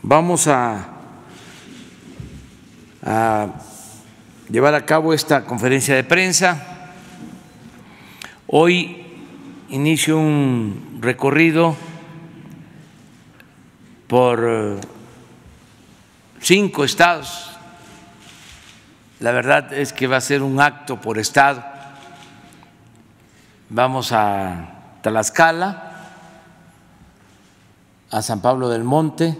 Vamos a llevar a cabo esta conferencia de prensa. Hoy inicio un recorrido por 5 estados. La verdad es que va a ser un acto por estado. Vamos a Tlaxcala, a San Pablo del Monte.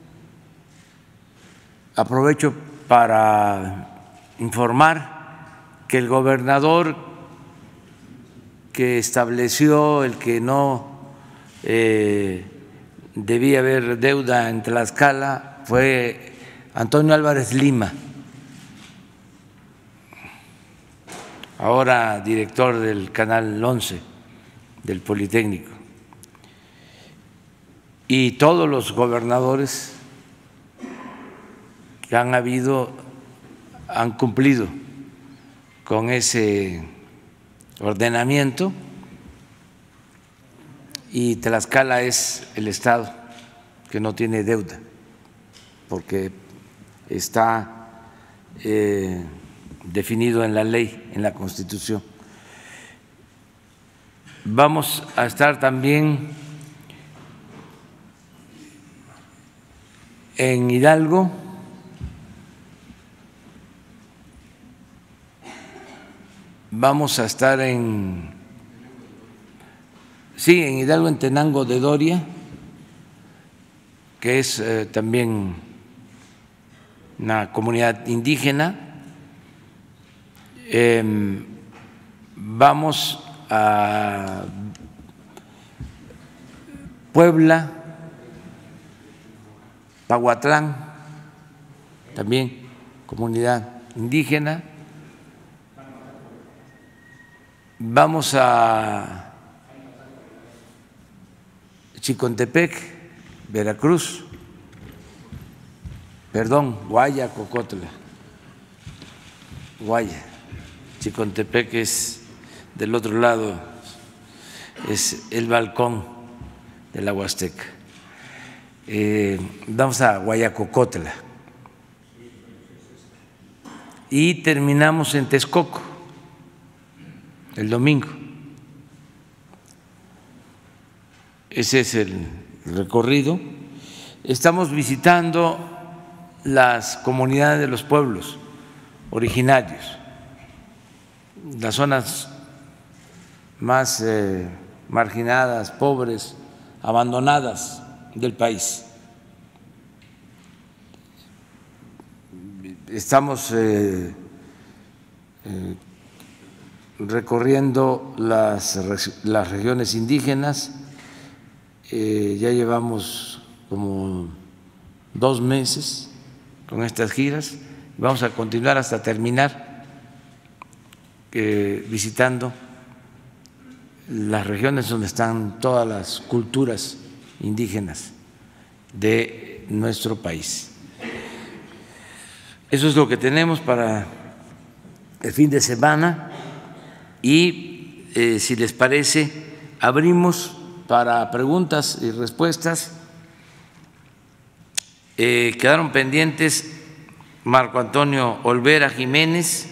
Aprovecho para informar que el gobernador que estableció el que no debía haber deuda en Tlaxcala fue Antonio Álvarez Lima, ahora director del Canal 11 del Politécnico, y todos los gobernadores que han habido han cumplido con ese ordenamiento, y Tlaxcala es el estado que no tiene deuda porque está definido en la ley, en la Constitución. Vamos a estar también en Hidalgo, vamos a estar en Hidalgo, en Tenango de Doria, que es también una comunidad indígena. Vamos a Puebla, Pahuatlán, también comunidad indígena. Vamos a Chicontepec, Veracruz, Guaya-Cocotla, Chicontepec es del otro lado, es el balcón de la Huasteca. Vamos a Guaya-Cocotla y terminamos en Texcoco el domingo. Ese es el recorrido. Estamos visitando las comunidades de los pueblos originarios, las zonas más marginadas, pobres, abandonadas del país. Estamos recorriendo las regiones indígenas. Ya llevamos como 2 meses con estas giras. Vamos a continuar hasta terminar visitando las regiones donde están todas las culturas indígenas de nuestro país. Eso es lo que tenemos para el fin de semana y si les parece, abrimos para preguntas y respuestas. Quedaron pendientes Marco Antonio Olvera Jiménez,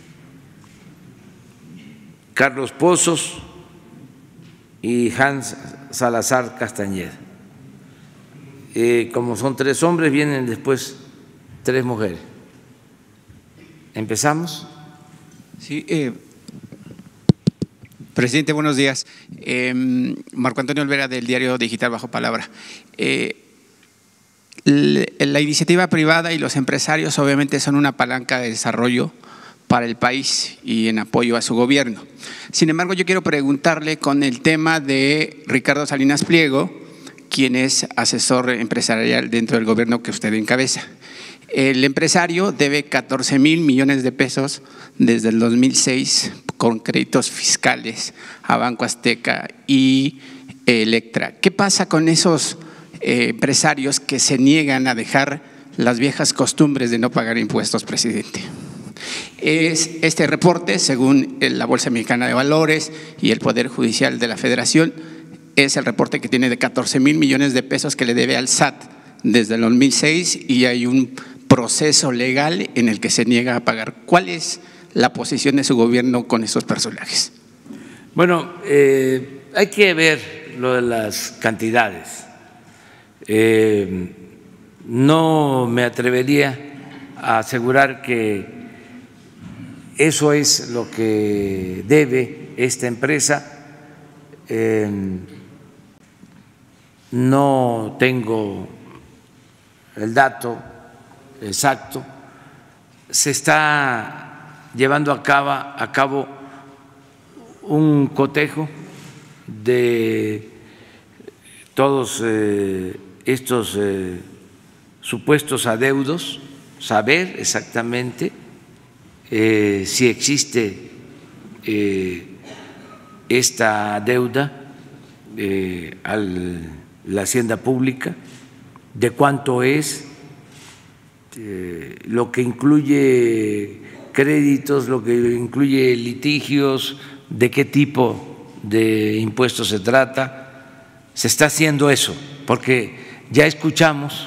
Carlos Pozos y Hans Salazar Castañeda. Como son 3 hombres, vienen después 3 mujeres. ¿Empezamos? Sí, presidente, buenos días. Marco Antonio Olvera, del diario digital Bajo Palabra. La iniciativa privada y los empresarios obviamente son una palanca de desarrollo para el país y en apoyo a su gobierno. Sin embargo, yo quiero preguntarle con el tema de Ricardo Salinas Pliego, quien es asesor empresarial dentro del gobierno que usted encabeza. El empresario debe 14,000 millones de pesos desde el 2006 con créditos fiscales a Banco Azteca y Electra. ¿Qué pasa con esos empresarios que se niegan a dejar las viejas costumbres de no pagar impuestos, presidente? Este reporte, según la Bolsa Mexicana de Valores y el Poder Judicial de la Federación, es el reporte que tiene de 14,000 millones de pesos que le debe al SAT desde el 2006 y hay un proceso legal en el que se niega a pagar. ¿Cuál es la posición de su gobierno con esos personajes? Bueno, hay que ver lo de las cantidades. No me atrevería a asegurar que eso es lo que debe esta empresa. No tengo el dato exacto. Se está llevando a cabo un cotejo de todos estos supuestos adeudos, saber exactamente si existe esta deuda a la hacienda pública, de cuánto es, lo que incluye créditos, lo que incluye litigios, de qué tipo de impuestos se trata. Se está haciendo eso, porque ya escuchamos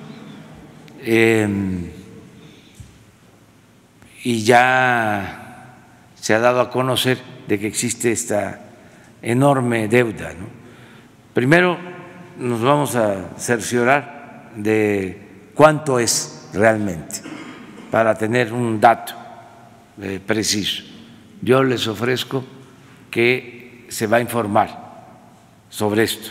y ya se ha dado a conocer de que existe esta enorme deuda, ¿no? Primero nos vamos a cerciorar de cuánto es realmente para tener un dato preciso. Yo les ofrezco que se va a informar sobre esto.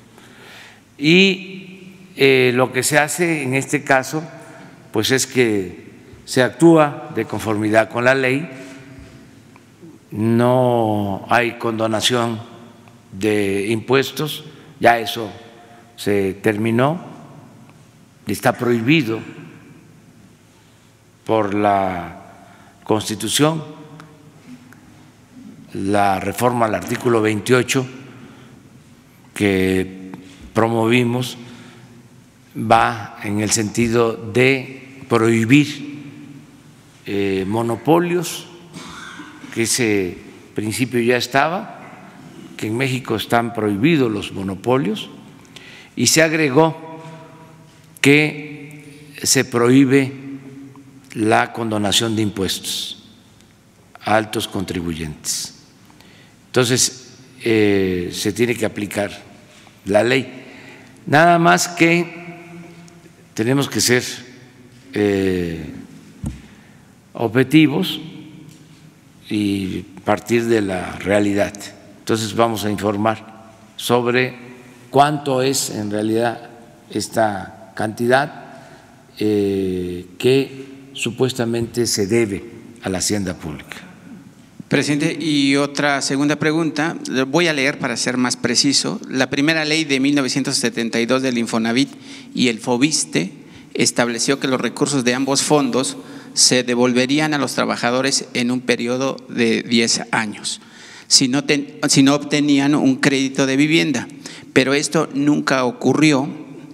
Y lo que se hace en este caso, pues es que se actúa de conformidad con la ley, no hay condonación de impuestos, ya eso se terminó, está prohibido por la Constitución. La reforma al artículo 28 que promovimos va en el sentido de prohibir monopolios, que ese principio ya estaba, que en México están prohibidos los monopolios, y se agregó que se prohíbe la condonación de impuestos a altos contribuyentes. Entonces, se tiene que aplicar la ley. Nada más que tenemos que ser objetivos y partir de la realidad. Entonces, vamos a informar sobre cuánto es en realidad esta cantidad que supuestamente se debe a la hacienda pública. Presidente, y otra segunda pregunta, voy a leer para ser más preciso. La primera ley de 1972 del Infonavit y el Fobiste estableció que los recursos de ambos fondos se devolverían a los trabajadores en un periodo de 10 años, si no obtenían un crédito de vivienda. Pero esto nunca ocurrió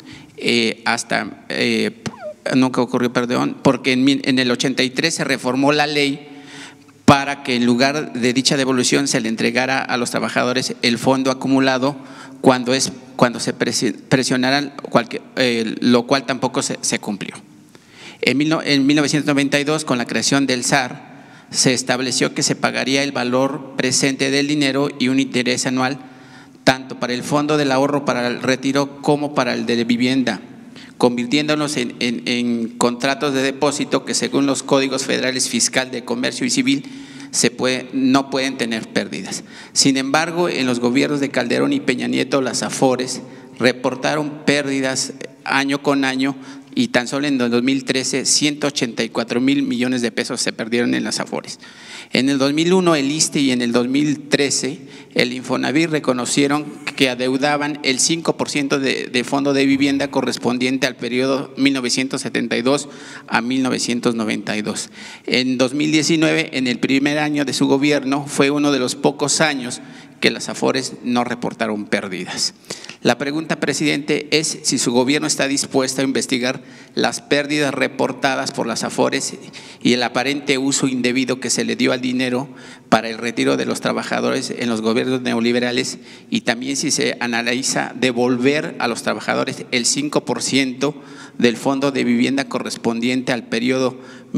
porque en el 83 se reformó la ley para que en lugar de dicha devolución se le entregara a los trabajadores el fondo acumulado cuando se presionaran, lo cual tampoco se cumplió. En 1992, con la creación del SAR, se estableció que se pagaría el valor presente del dinero y un interés anual tanto para el fondo del ahorro para el retiro como para el de vivienda, convirtiéndonos en contratos de depósito que, según los códigos federales fiscal, de comercio y civil, no pueden tener pérdidas. Sin embargo, en los gobiernos de Calderón y Peña Nieto, las AFORES reportaron pérdidas año con año, y tan solo en el 2013 184,000 millones de pesos se perdieron en las AFORES. En el 2001 el ISSSTE y en el 2013 el Infonavit reconocieron que adeudaban el 5% de fondo de vivienda correspondiente al periodo 1972 a 1992. En 2019, en el primer año de su gobierno, fue uno de los pocos años que las AFORES no reportaron pérdidas. La pregunta, presidente, es si su gobierno está dispuesto a investigar las pérdidas reportadas por las AFORES y el aparente uso indebido que se le dio al dinero para el retiro de los trabajadores en los gobiernos neoliberales, y también si se analiza devolver a los trabajadores el 5% del Fondo de Vivienda correspondiente al periodo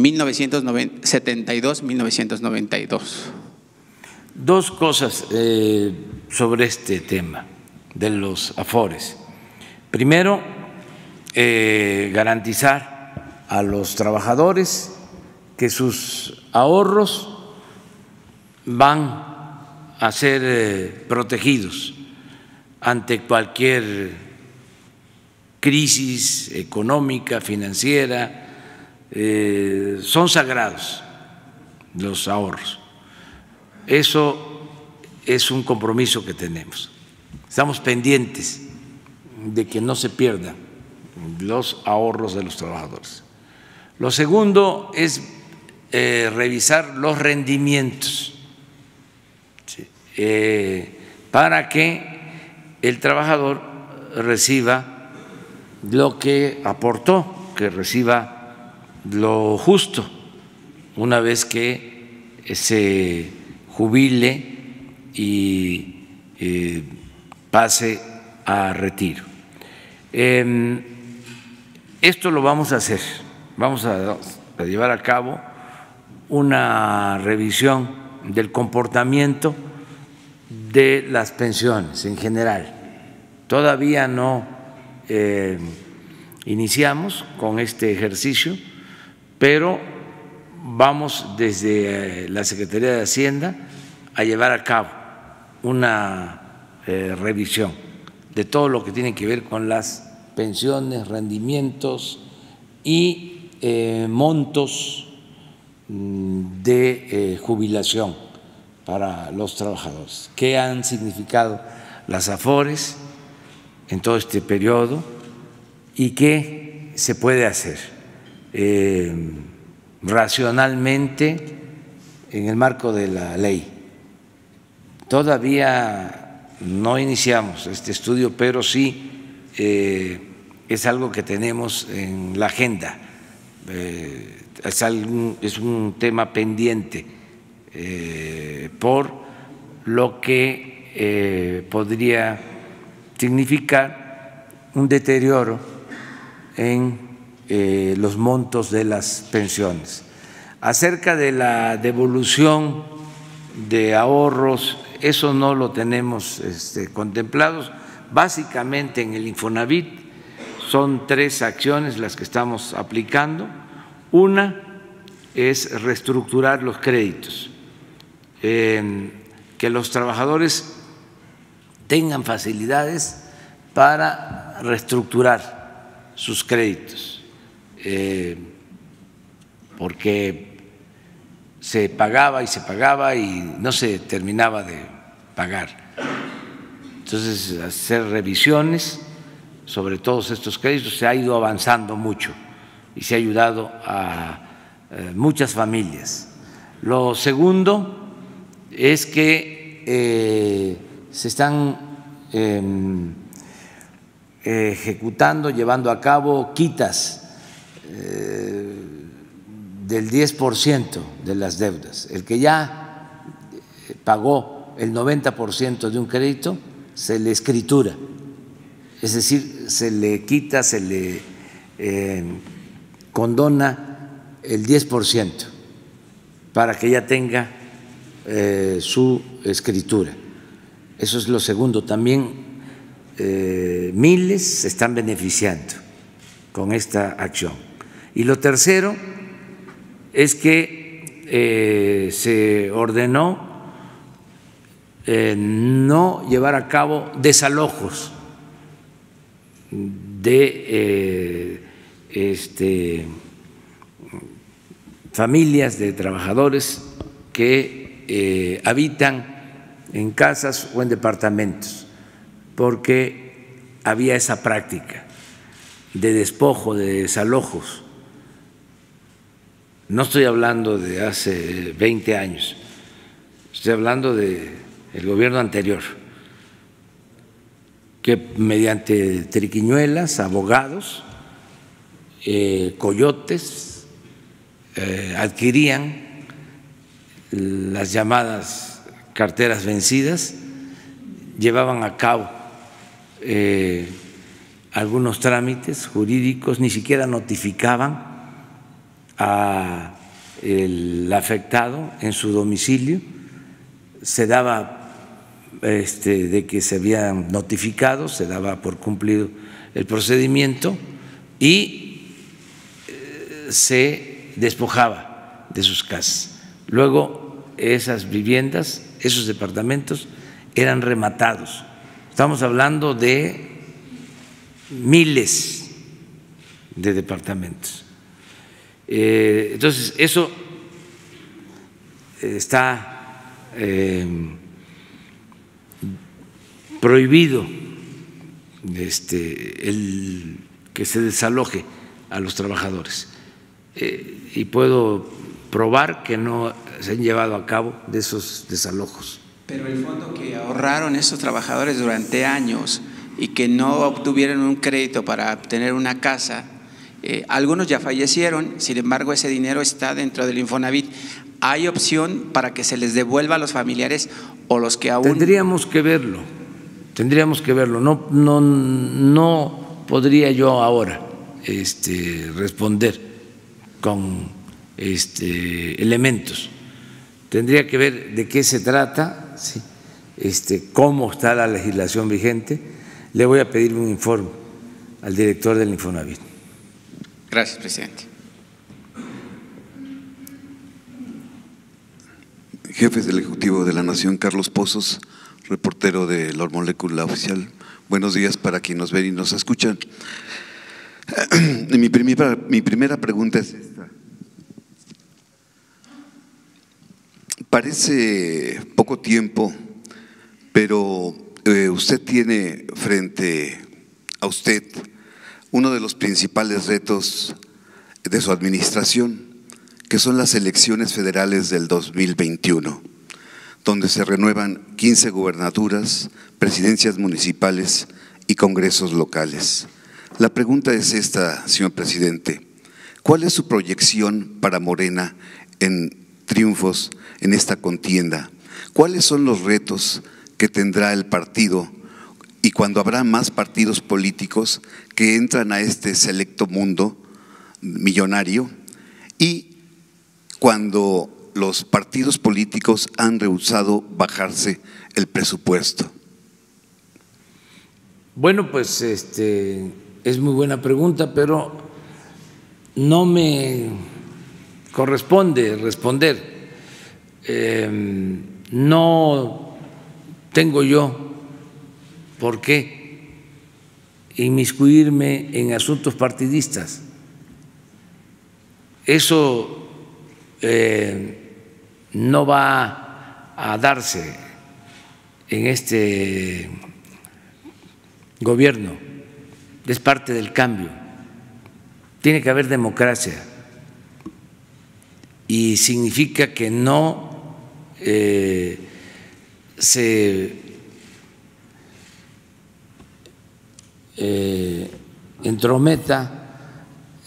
1972-1992. Dos cosas sobre este tema de los AFORES. Primero, garantizar a los trabajadores que sus ahorros van a ser protegidos ante cualquier crisis económica, financiera. Son sagrados los ahorros. Eso es un compromiso que tenemos. Estamos pendientes de que no se pierdan los ahorros de los trabajadores. Lo segundo es revisar los rendimientos, ¿sí?, para que el trabajador reciba lo que aportó, que reciba lo justo una vez que se jubile y pase a retiro. Esto lo vamos a hacer, vamos a llevar a cabo una revisión del comportamiento de las pensiones en general. Todavía no iniciamos con este ejercicio, pero vamos desde la Secretaría de Hacienda a llevar a cabo una revisión de todo lo que tiene que ver con las pensiones, rendimientos y montos de jubilación para los trabajadores. ¿Qué han significado las AFORES en todo este periodo y qué se puede hacer racionalmente en el marco de la ley? Todavía no iniciamos este estudio, pero sí es algo que tenemos en la agenda, es un tema pendiente por lo que podría significar un deterioro en los montos de las pensiones. Acerca de la devolución de ahorros, eso no lo tenemos contemplados. Básicamente en el Infonavit son tres acciones las que estamos aplicando. Una es reestructurar los créditos, que los trabajadores tengan facilidades para reestructurar sus créditos, porque se pagaba y no se terminaba de pagar. Entonces, hacer revisiones sobre todos estos créditos. Se ha ido avanzando mucho y se ha ayudado a muchas familias. Lo segundo es que se están ejecutando, llevando a cabo quitas del 10% de las deudas. El que ya pagó el 90% de un crédito, se le escritura, es decir, se le quita, se le condona el 10% para que ya tenga su escritura. Eso es lo segundo. También miles se están beneficiando con esta acción. Y lo tercero es que se ordenó no llevar a cabo desalojos de familias de trabajadores que habitan en casas o en departamentos, porque había esa práctica de despojo, de desalojos. No estoy hablando de hace 20 años, estoy hablando de el gobierno anterior, que mediante triquiñuelas, abogados, coyotes, adquirían las llamadas carteras vencidas, llevaban a cabo algunos trámites jurídicos, ni siquiera notificaban al afectado en su domicilio, se daba de que se habían notificado, se daba por cumplido el procedimiento y se despojaba de sus casas. Luego esas viviendas, esos departamentos eran rematados. Estamos hablando de miles de departamentos. Entonces, eso está prohibido, el que se desaloje a los trabajadores. Y puedo probar que no se han llevado a cabo de esos desalojos. Pero el fondo que ahorraron esos trabajadores durante años y que no obtuvieron un crédito para obtener una casa, algunos ya fallecieron, sin embargo ese dinero está dentro del Infonavit. ¿Hay opción para que se les devuelva a los familiares o los que aún? Tendríamos que verlo. No podría yo ahora responder con elementos. Tendría que ver de qué se trata, ¿sí? Cómo está la legislación vigente. Le voy a pedir un informe al director del Infonavit. Gracias, presidente. Jefe del Ejecutivo de la Nación, Carlos Pozos, reportero de La Molécula Oficial. Buenos días para quienes nos ven y nos escuchan. Mi primera pregunta es esta. Parece poco tiempo, pero usted tiene frente a usted uno de los principales retos de su administración, que son las elecciones federales del 2021, donde se renuevan 15 gubernaturas, presidencias municipales y congresos locales. La pregunta es esta, señor presidente: ¿cuál es su proyección para Morena en triunfos en esta contienda? ¿Cuáles son los retos que tendrá el partido y cuando habrá más partidos políticos que entran a este selecto mundo millonario y cuando los partidos políticos han rehusado bajarse el presupuesto? Bueno, pues es muy buena pregunta, pero no me corresponde responder. No tengo yo por qué inmiscuirme en asuntos partidistas. Eso no va a darse en este gobierno, es parte del cambio. Tiene que haber democracia y significa que no se entrometa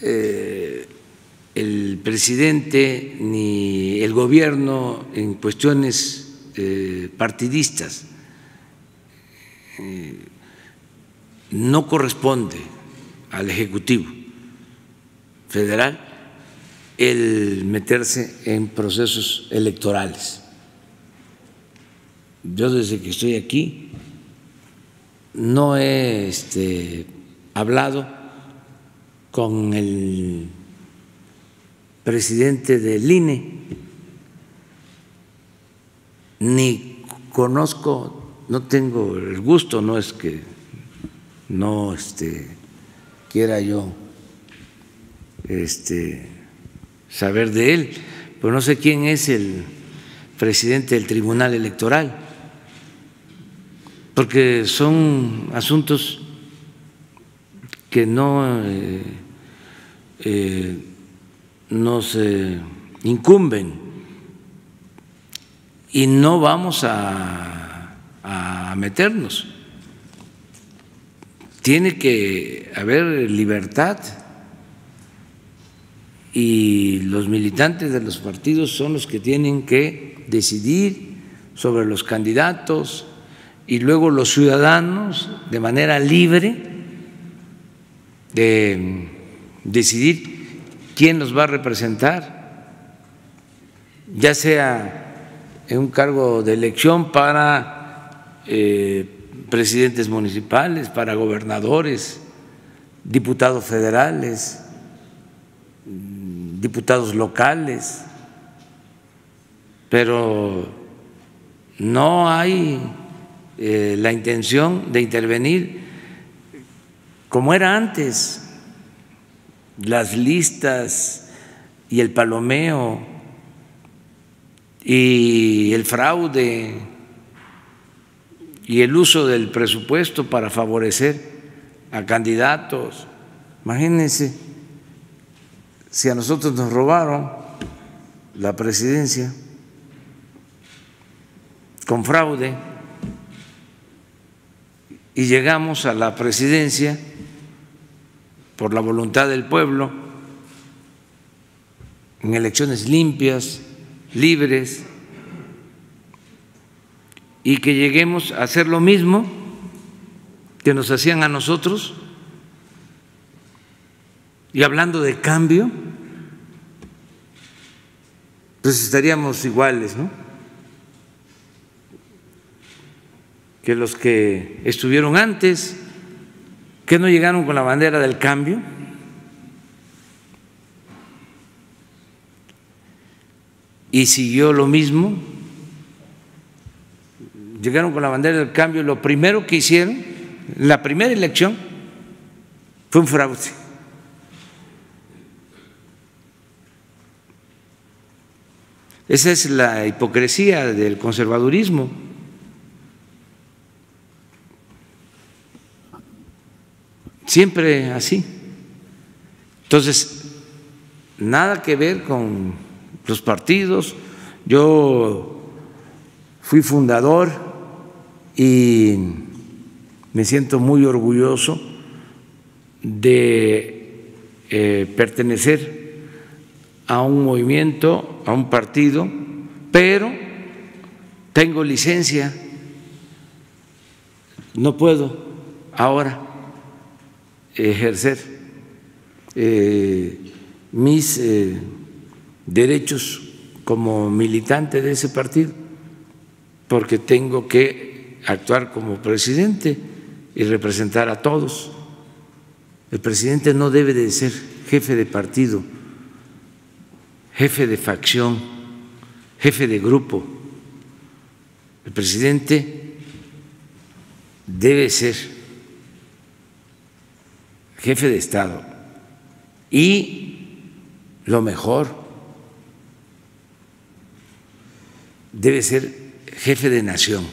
el presidente ni el gobierno en cuestiones partidistas. No corresponde al Ejecutivo Federal el meterse en procesos electorales. Yo desde que estoy aquí no he hablado con el presidente del INE, ni conozco, no tengo el gusto, no es que no quiera yo saber de él, pero no sé quién es el presidente del Tribunal Electoral, porque son asuntos que no nos incumben y no vamos a a meternos. Tiene que haber libertad y los militantes de los partidos son los que tienen que decidir sobre los candidatos y luego los ciudadanos de manera libre de decidir quién nos va a representar, ya sea en un cargo de elección para presidentes municipales, para gobernadores, diputados federales, diputados locales, pero no hay la intención de intervenir como era antes, las listas y el palomeo y el fraude y el uso del presupuesto para favorecer a candidatos. Imagínense si a nosotros nos robaron la presidencia con fraude y llegamos a la presidencia por la voluntad del pueblo, en elecciones limpias, libres, y que lleguemos a hacer lo mismo que nos hacían a nosotros. Y hablando de cambio, pues estaríamos iguales, ¿no?, que los que estuvieron antes, que no llegaron con la bandera del cambio. Y siguió lo mismo, llegaron con la bandera del cambio, lo primero que hicieron, la primera elección, fue un fraude. Esa es la hipocresía del conservadurismo. Siempre así. Entonces, nada que ver con los partidos. Yo fui fundador y me siento muy orgulloso de pertenecer a un movimiento, a un partido, pero tengo licencia, no puedo ahora ejercer mis derechos como militante de ese partido, porque tengo que actuar como presidente y representar a todos. El presidente no debe de ser jefe de partido, jefe de facción, jefe de grupo. El presidente debe ser jefe de Estado y lo mejor, debe ser jefe de nación,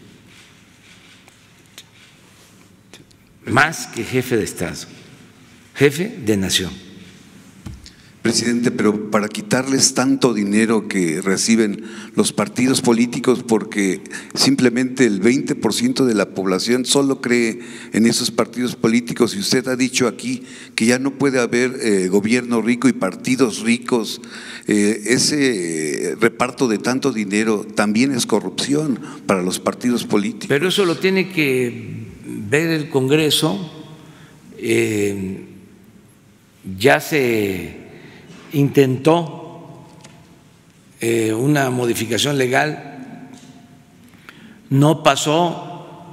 más que jefe de Estado, jefe de nación. Presidente, pero para quitarles tanto dinero que reciben los partidos políticos, porque simplemente el 20% de la población solo cree en esos partidos políticos, y usted ha dicho aquí que ya no puede haber gobierno rico y partidos ricos, ese reparto de tanto dinero también es corrupción para los partidos políticos. Pero eso lo tiene que ver el Congreso. Ya se intentó una modificación legal, no pasó,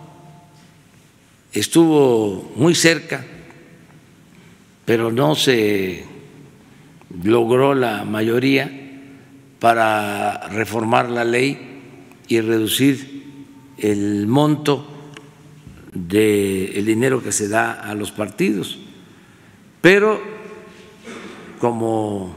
estuvo muy cerca, pero no se logró la mayoría para reformar la ley y reducir el monto del dinero que se da a los partidos. Pero como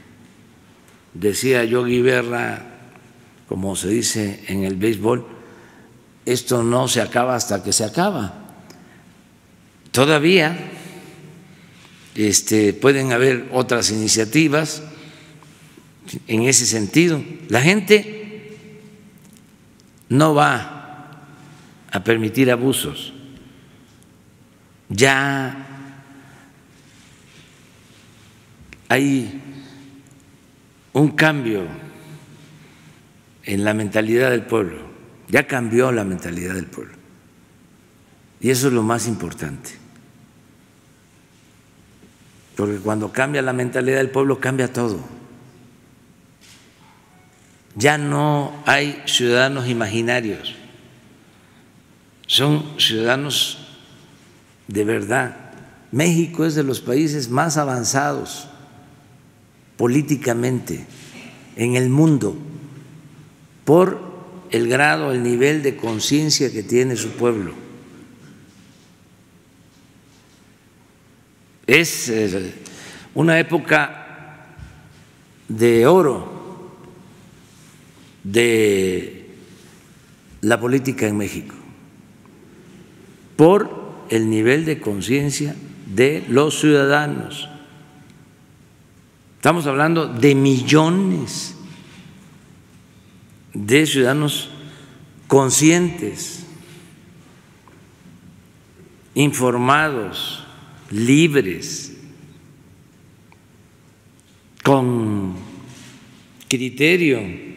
decía Yogi Berra, como se dice en el béisbol, esto no se acaba hasta que se acaba. Todavía pueden haber otras iniciativas en ese sentido. La gente no va a permitir abusos. Ya hay un cambio en la mentalidad del pueblo, ya cambió la mentalidad del pueblo. Y eso es lo más importante. Porque cuando cambia la mentalidad del pueblo, cambia todo. Ya no hay ciudadanos imaginarios, son ciudadanos de verdad. México es de los países más avanzados políticamente en el mundo por el grado, el nivel de conciencia que tiene su pueblo. Es una época de oro de la política en México por el nivel de conciencia de los ciudadanos. Estamos hablando de millones de ciudadanos conscientes, informados, libres, con criterio.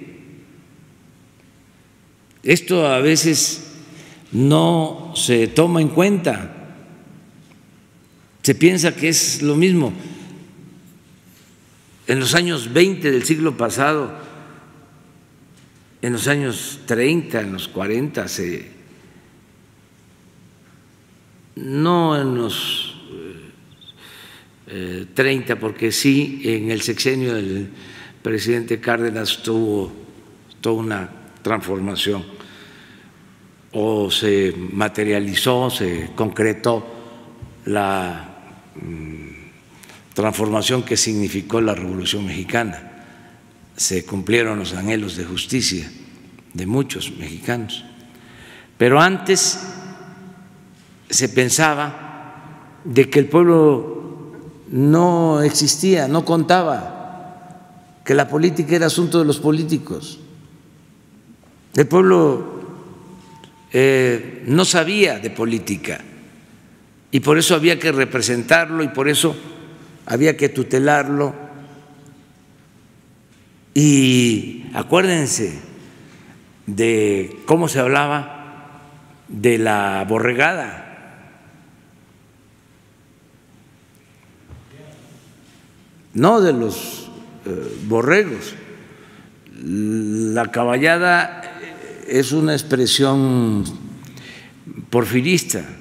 Esto a veces no se toma en cuenta, se piensa que es lo mismo. En los años 20 del siglo pasado, en los años 30, en los 40, no en los 30, porque sí, en el sexenio del presidente Cárdenas tuvo toda una transformación, o se materializó, se concretó la transformación que significó la Revolución Mexicana. Se cumplieron los anhelos de justicia de muchos mexicanos. Pero antes se pensaba de que el pueblo no existía, no contaba, que la política era asunto de los políticos. El pueblo no sabía de política y por eso había que representarlo y por eso había que tutelarlo. Y acuérdense de cómo se hablaba de la borregada, no de los borregos. La caballada es una expresión porfirista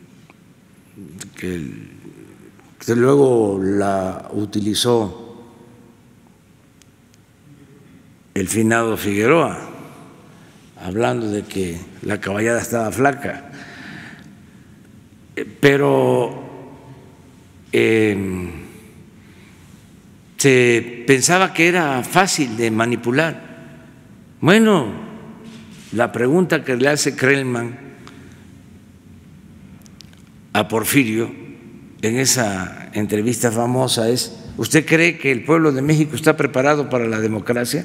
que luego la utilizó el finado Figueroa, hablando de que la caballada estaba flaca, pero se pensaba que era fácil de manipular. Bueno, la pregunta que le hace Krellman a Porfirio en esa entrevista famosa es: ¿usted cree que el pueblo de México está preparado para la democracia?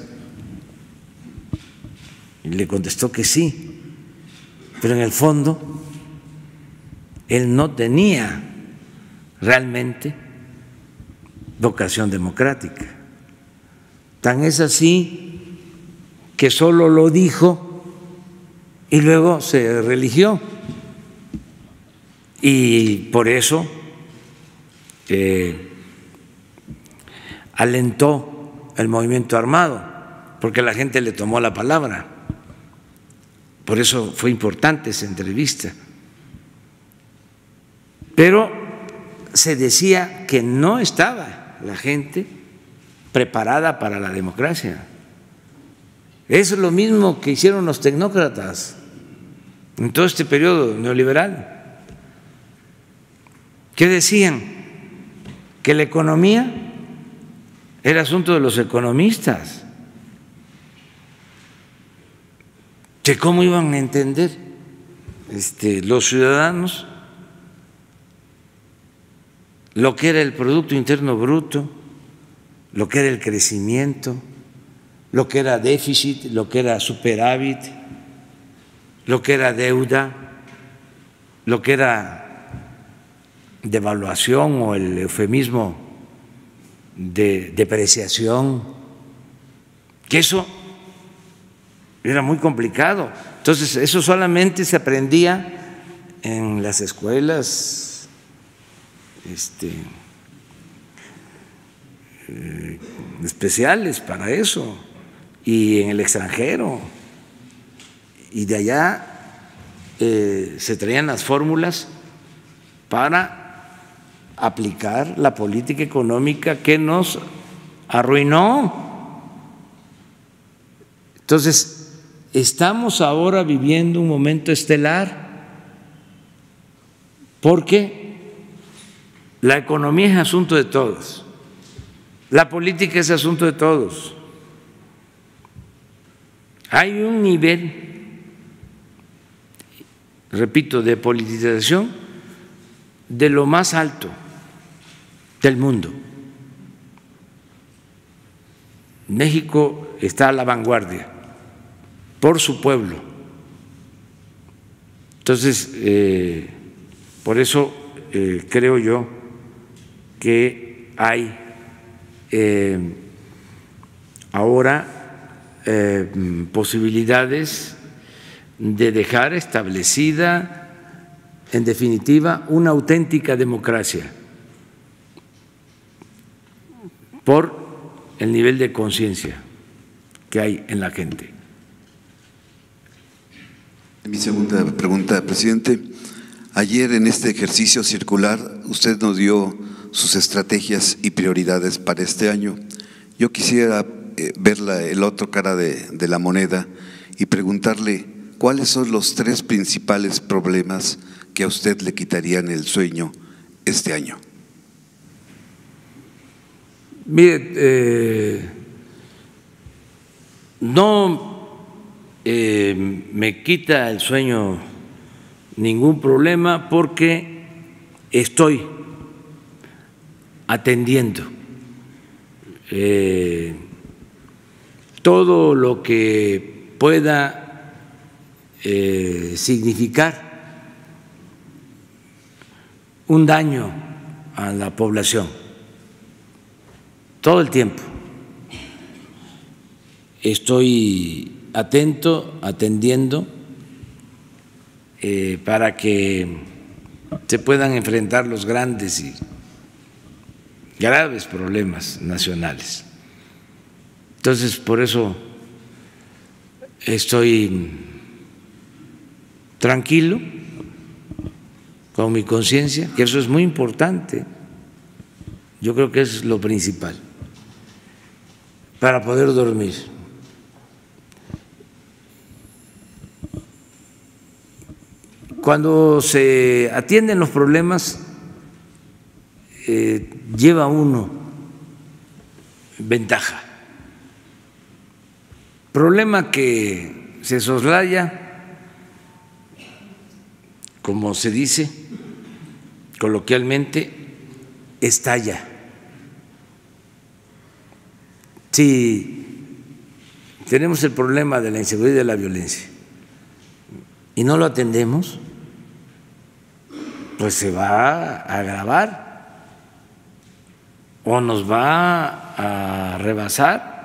Y le contestó que sí, pero en el fondo él no tenía realmente vocación democrática. Tan es así que solo lo dijo y luego se religió, y por eso alentó el movimiento armado, porque la gente le tomó la palabra. Por eso fue importante esa entrevista. Pero se decía que no estaba la gente preparada para la democracia. Eso es lo mismo que hicieron los tecnócratas en todo este periodo neoliberal. ¿Qué decían? Que la economía era asunto de los economistas. Que cómo iban a entender los ciudadanos lo que era el Producto Interno Bruto, lo que era el crecimiento, lo que era déficit, lo que era superávit, lo que era deuda, lo que era devaluación o el eufemismo de depreciación, que eso era muy complicado. Entonces, eso solamente se aprendía en las escuelas especiales para eso y en el extranjero, y de allá se traían las fórmulas para aplicar la política económica que nos arruinó. Entonces, estamos ahora viviendo un momento estelar porque la economía es asunto de todos, la política es asunto de todos. Hay un nivel, repito, de politización de lo más alto del mundo. México está a la vanguardia por su pueblo. Entonces, por eso creo yo que hay ahora posibilidades de dejar establecida, en definitiva, una auténtica democracia por el nivel de conciencia que hay en la gente. Mi segunda pregunta, presidente. Ayer en este ejercicio circular usted nos dio sus estrategias y prioridades para este año. Yo quisiera ver el otro cara de la moneda y preguntarle cuáles son los 3 principales problemas que a usted le quitarían el sueño este año. Mire, no me quita el sueño ningún problema porque estoy atendiendo todo lo que pueda significar un daño a la población. Todo el tiempo estoy atento, atendiendo para que se puedan enfrentar los grandes y graves problemas nacionales. Entonces, por eso estoy tranquilo con mi conciencia, que eso es muy importante. Yo creo que es lo principal para poder dormir. Cuando se atienden los problemas, lleva uno ventaja. Problema que se soslaya, como se dice coloquialmente, estalla. Si tenemos el problema de la inseguridad y de la violencia y no lo atendemos, pues se va a agravar o nos va a rebasar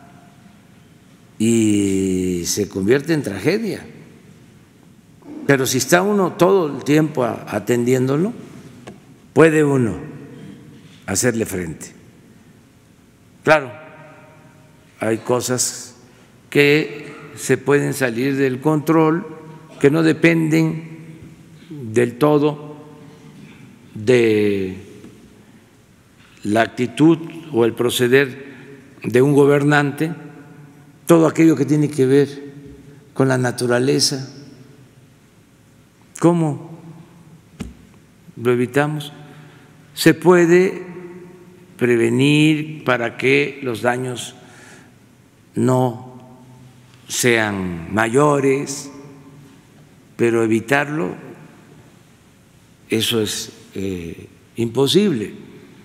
y se convierte en tragedia. Pero si está uno todo el tiempo atendiéndolo, puede uno hacerle frente. Claro, hay cosas que se pueden salir del control, que no dependen del todo de la actitud o el proceder de un gobernante, todo aquello que tiene que ver con la naturaleza. ¿Cómo lo evitamos? Se puede prevenir para que los daños no sean mayores, pero evitarlo, eso es imposible.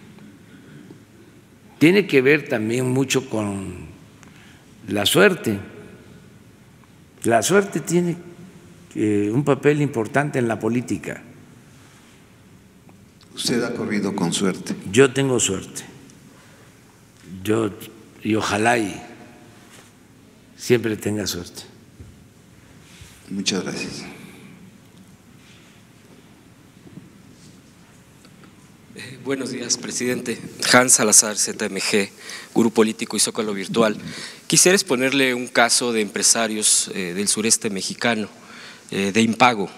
Tiene que ver también mucho con la suerte. La suerte tiene un papel importante en la política. Usted ha corrido con suerte. Yo tengo suerte. Y ojalá y siempre tenga suerte. Muchas gracias. Buenos días, presidente. Hans Salazar, ZMG, Gurú Político y Zócalo Virtual. Quisiera exponerle un caso de empresarios del sureste mexicano, de impago,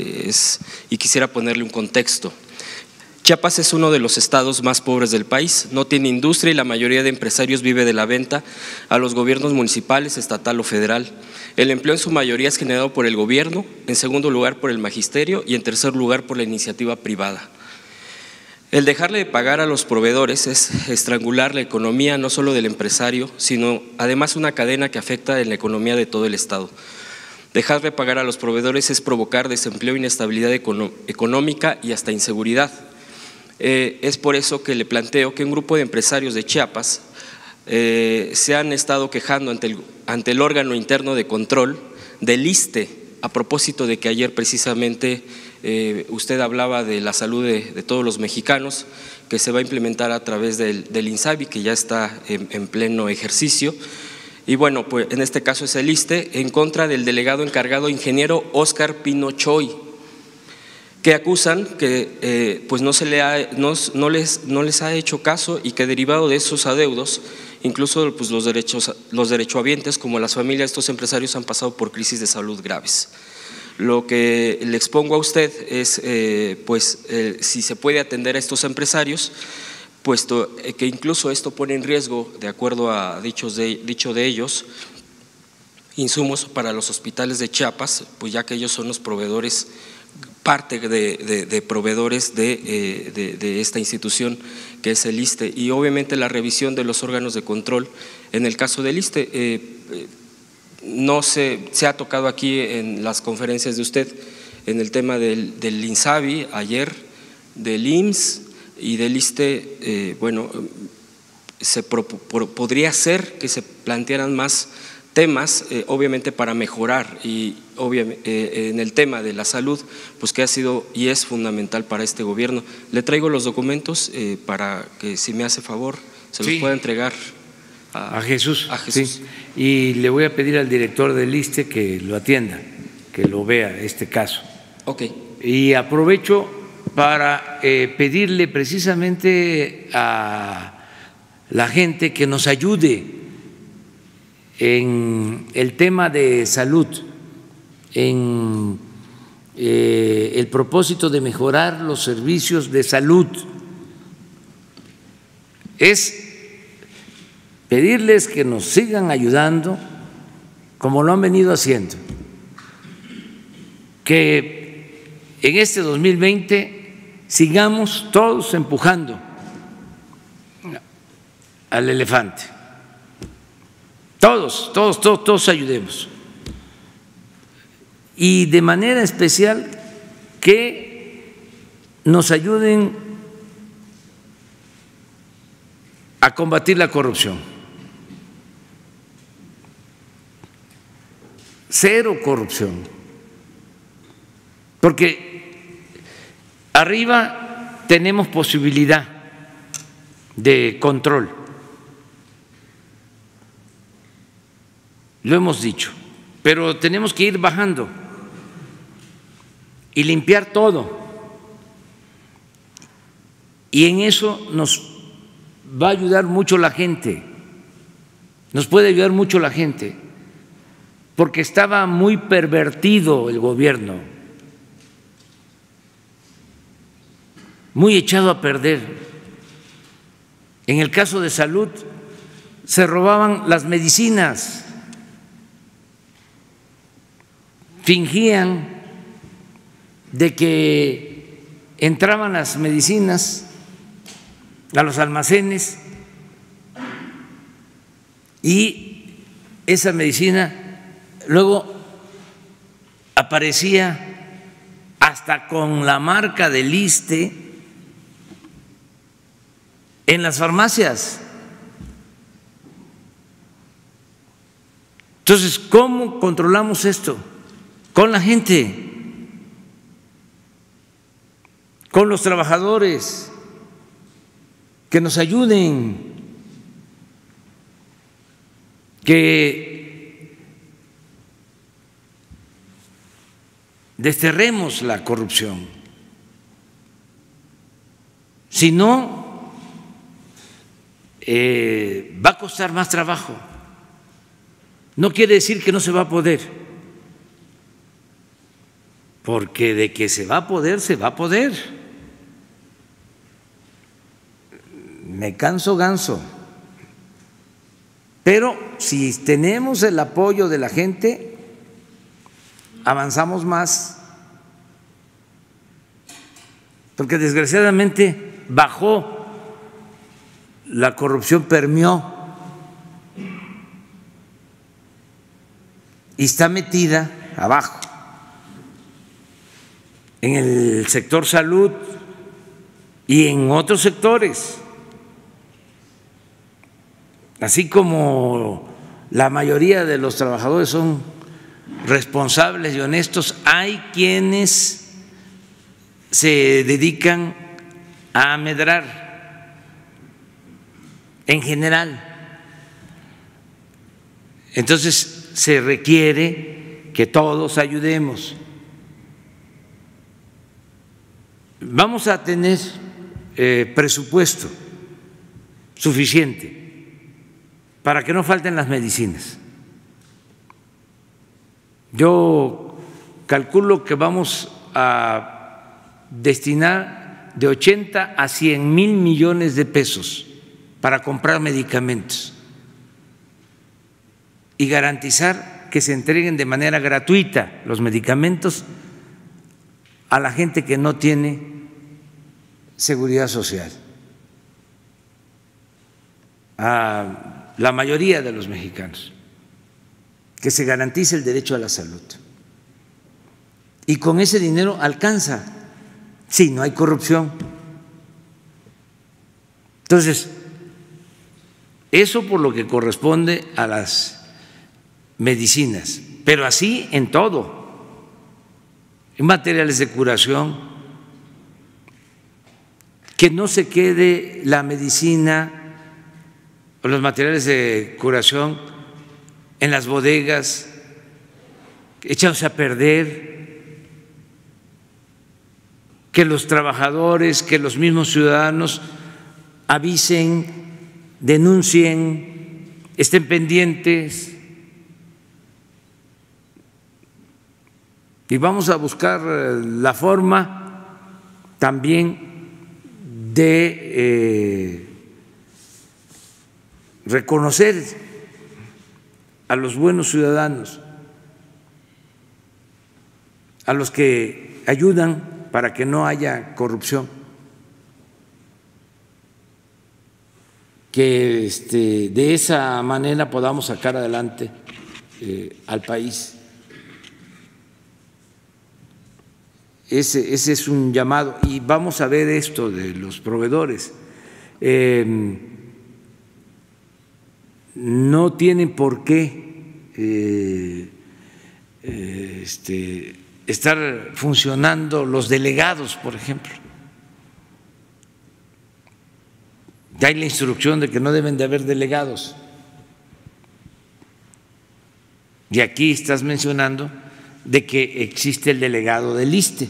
y quisiera ponerle un contexto. Chiapas es uno de los estados más pobres del país, no tiene industria y la mayoría de empresarios vive de la venta a los gobiernos municipales, estatal o federal. El empleo en su mayoría es generado por el gobierno, en segundo lugar por el magisterio y en tercer lugar por la iniciativa privada. El dejarle de pagar a los proveedores es estrangular la economía no solo del empresario, sino además una cadena que afecta en la economía de todo el estado. Dejar de pagar a los proveedores es provocar desempleo, inestabilidad económica y hasta inseguridad. Es por eso que le planteo que un grupo de empresarios de Chiapas se han estado quejando ante el órgano interno de control del ISSSTE, a propósito de que ayer precisamente usted hablaba de la salud de todos los mexicanos, que se va a implementar a través del INSABI, que ya está en pleno ejercicio. Y bueno, pues en este caso es el ISSSTE, en contra del delegado encargado ingeniero Óscar Pino Choy, que acusan que pues no les ha hecho caso y que derivado de esos adeudos, incluso pues los derechohabientes como las familias de estos empresarios han pasado por crisis de salud graves. Lo que le expongo a usted es si se puede atender a estos empresarios, puesto que incluso esto pone en riesgo, de acuerdo a dicho de ellos, insumos para los hospitales de Chiapas, pues ya que ellos son los proveedores, parte de proveedores de esta institución que es el ISSSTE, y obviamente la revisión de los órganos de control. En el caso del ISSSTE, no se ha tocado aquí en las conferencias de usted en el tema del INSABI ayer, del IMSS y del ISSSTE. Bueno, podría ser que se plantearan más temas, obviamente para mejorar, y obviamente en el tema de la salud, pues que ha sido y es fundamental para este gobierno. Le traigo los documentos para que, si me hace favor, se los pueda entregar a Jesús. Sí. Y le voy a pedir al director del ISSSTE que lo atienda, que lo vea este caso. Ok. Y aprovecho para pedirle precisamente a la gente que nos ayude en el tema de salud, en el propósito de mejorar los servicios de salud. Es pedirles que nos sigan ayudando como lo han venido haciendo, que en este 2020 sigamos todos empujando al elefante, todos ayudemos, y de manera especial que nos ayuden a combatir la corrupción. Cero corrupción, porque arriba tenemos posibilidad de control, lo hemos dicho, pero tenemos que ir bajando y limpiar todo, y en eso nos va a ayudar mucho la gente, nos puede ayudar mucho la gente, porque estaba muy pervertido el gobierno, muy echado a perder. En el caso de salud, se robaban las medicinas, fingían de que entraban las medicinas a los almacenes y esa medicina luego aparecía hasta con la marca del ISSSTE en las farmacias. Entonces, ¿cómo controlamos esto? con la gente, con los trabajadores, que nos ayuden, que desterremos la corrupción. Si no, va a costar más trabajo. No quiere decir que no se va a poder, porque de que se va a poder, se va a poder. Me canso ganso. Pero si tenemos el apoyo de la gente, avanzamos más, porque desgraciadamente bajó, la corrupción permeó y está metida abajo, en el sector salud y en otros sectores. Así como la mayoría de los trabajadores son responsables y honestos, hay quienes se dedican a amedrar en general. Entonces se requiere que todos ayudemos. Vamos a tener presupuesto suficiente para que no falten las medicinas. Yo calculo que vamos a destinar de 80 a 100 mil millones de pesos para comprar medicamentos y garantizar que se entreguen de manera gratuita los medicamentos a la gente que no tiene seguridad social, a la mayoría de los mexicanos, que se garantice el derecho a la salud. Y con ese dinero alcanza, si no hay corrupción. Entonces, eso por lo que corresponde a las medicinas, pero así en todo, en materiales de curación, que no se quede la medicina o los materiales de curación en las bodegas, echados a perder, que los trabajadores, que los mismos ciudadanos avisen, denuncien, estén pendientes. Y vamos a buscar la forma también de reconocer a los buenos ciudadanos, a los que ayudan para que no haya corrupción, que de esa manera podamos sacar adelante al país. Ese es un llamado. Y vamos a ver esto de los proveedores. No tienen por qué estar funcionando los delegados, por ejemplo. Ya hay la instrucción de que no deben de haber delegados. Y aquí estás mencionando de que existe el delegado del ISSSTE.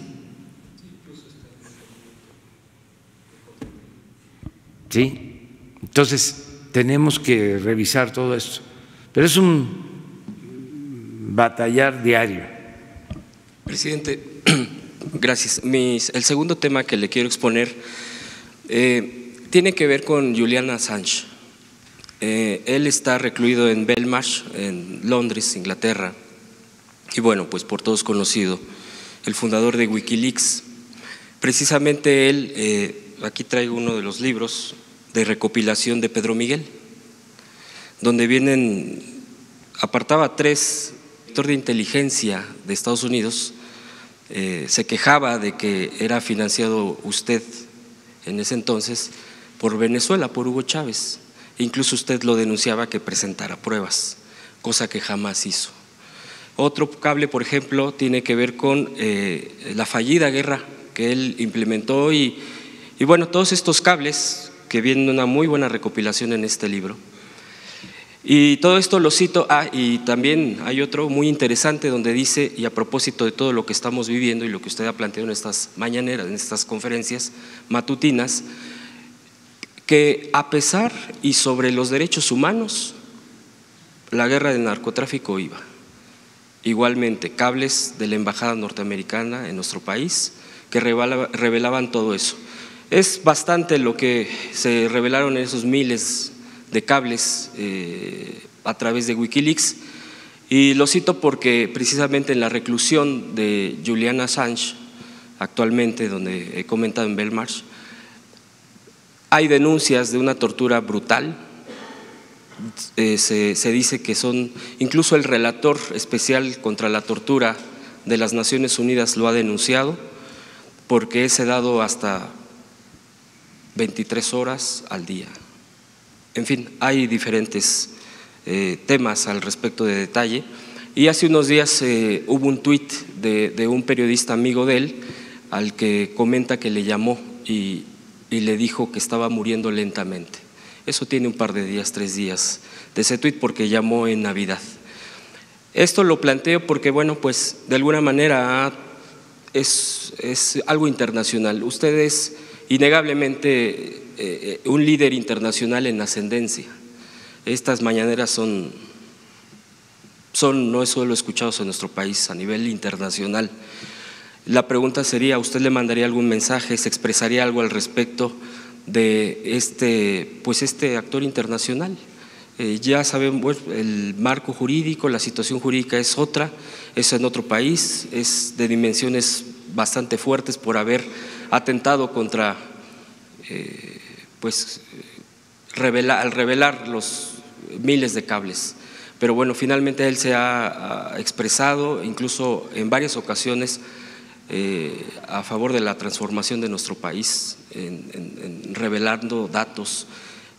¿Sí? Entonces tenemos que revisar todo esto, pero es un batallar diario. Presidente, gracias. El segundo tema que le quiero exponer tiene que ver con Julian Assange. Él está recluido en Belmarsh, en Londres, Inglaterra, y bueno, pues por todos conocido, el fundador de Wikileaks. Precisamente él, aquí traigo uno de los libros de recopilación de Pedro Miguel, donde vienen, apartaba 3, el director de inteligencia de Estados Unidos se quejaba de que era financiado usted en ese entonces por Venezuela, por Hugo Chávez. Incluso usted lo denunciaba que presentara pruebas, cosa que jamás hizo. Otro cable, por ejemplo, tiene que ver con la fallida guerra que él implementó y bueno, todos estos cables que vienen una muy buena recopilación en este libro. Y todo esto lo cito, y también hay otro muy interesante donde dice, y a propósito de todo lo que estamos viviendo y lo que usted ha planteado en estas mañaneras, en estas conferencias matutinas, que a pesar y sobre los derechos humanos, la guerra del narcotráfico iba. Igualmente, cables de la embajada norteamericana en nuestro país que revelaban todo eso. Es bastante lo que se revelaron en esos miles de cables a través de Wikileaks, y lo cito porque precisamente en la reclusión de Julian Assange, actualmente donde he comentado en Belmarsh, hay denuncias de una tortura brutal. Se dice que son, incluso el relator especial contra la tortura de las Naciones Unidas lo ha denunciado, porque es sedado hasta 23 horas al día. En fin, hay diferentes temas al respecto de detalle. Y hace unos días hubo un tuit de un periodista amigo de él, al que comenta que le llamó y le dijo que estaba muriendo lentamente. Eso tiene un par de días, 3 días de ese tuit, porque llamó en Navidad. Esto lo planteo porque, bueno, pues de alguna manera es algo internacional. Usted es innegablemente un líder internacional en ascendencia. Estas mañaneras no es solo escuchados en nuestro país, a nivel internacional. La pregunta sería, ¿usted le mandaría algún mensaje, se expresaría algo al respecto de este actor internacional? Ya saben, bueno, el marco jurídico, la situación jurídica es otra, es en otro país, es de dimensiones bastante fuertes por haber atentado contra, al revelar los miles de cables. Pero bueno, finalmente él se ha expresado, incluso en varias ocasiones, a favor de la transformación de nuestro país, en revelando datos,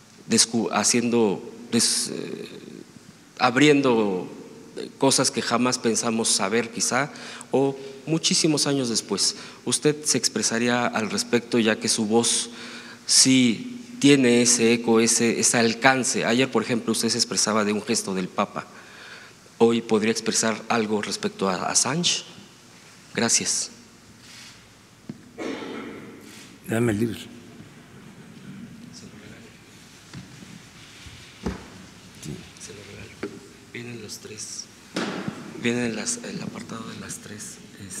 abriendo cosas que jamás pensamos saber quizá, o muchísimos años después. ¿Usted se expresaría al respecto, ya que su voz sí tiene ese eco, ese alcance? Ayer, por ejemplo, usted se expresaba de un gesto del Papa. ¿Hoy podría expresar algo respecto a Assange? Gracias. Dame el libro. Vienen los tres, viene el apartado de las tres,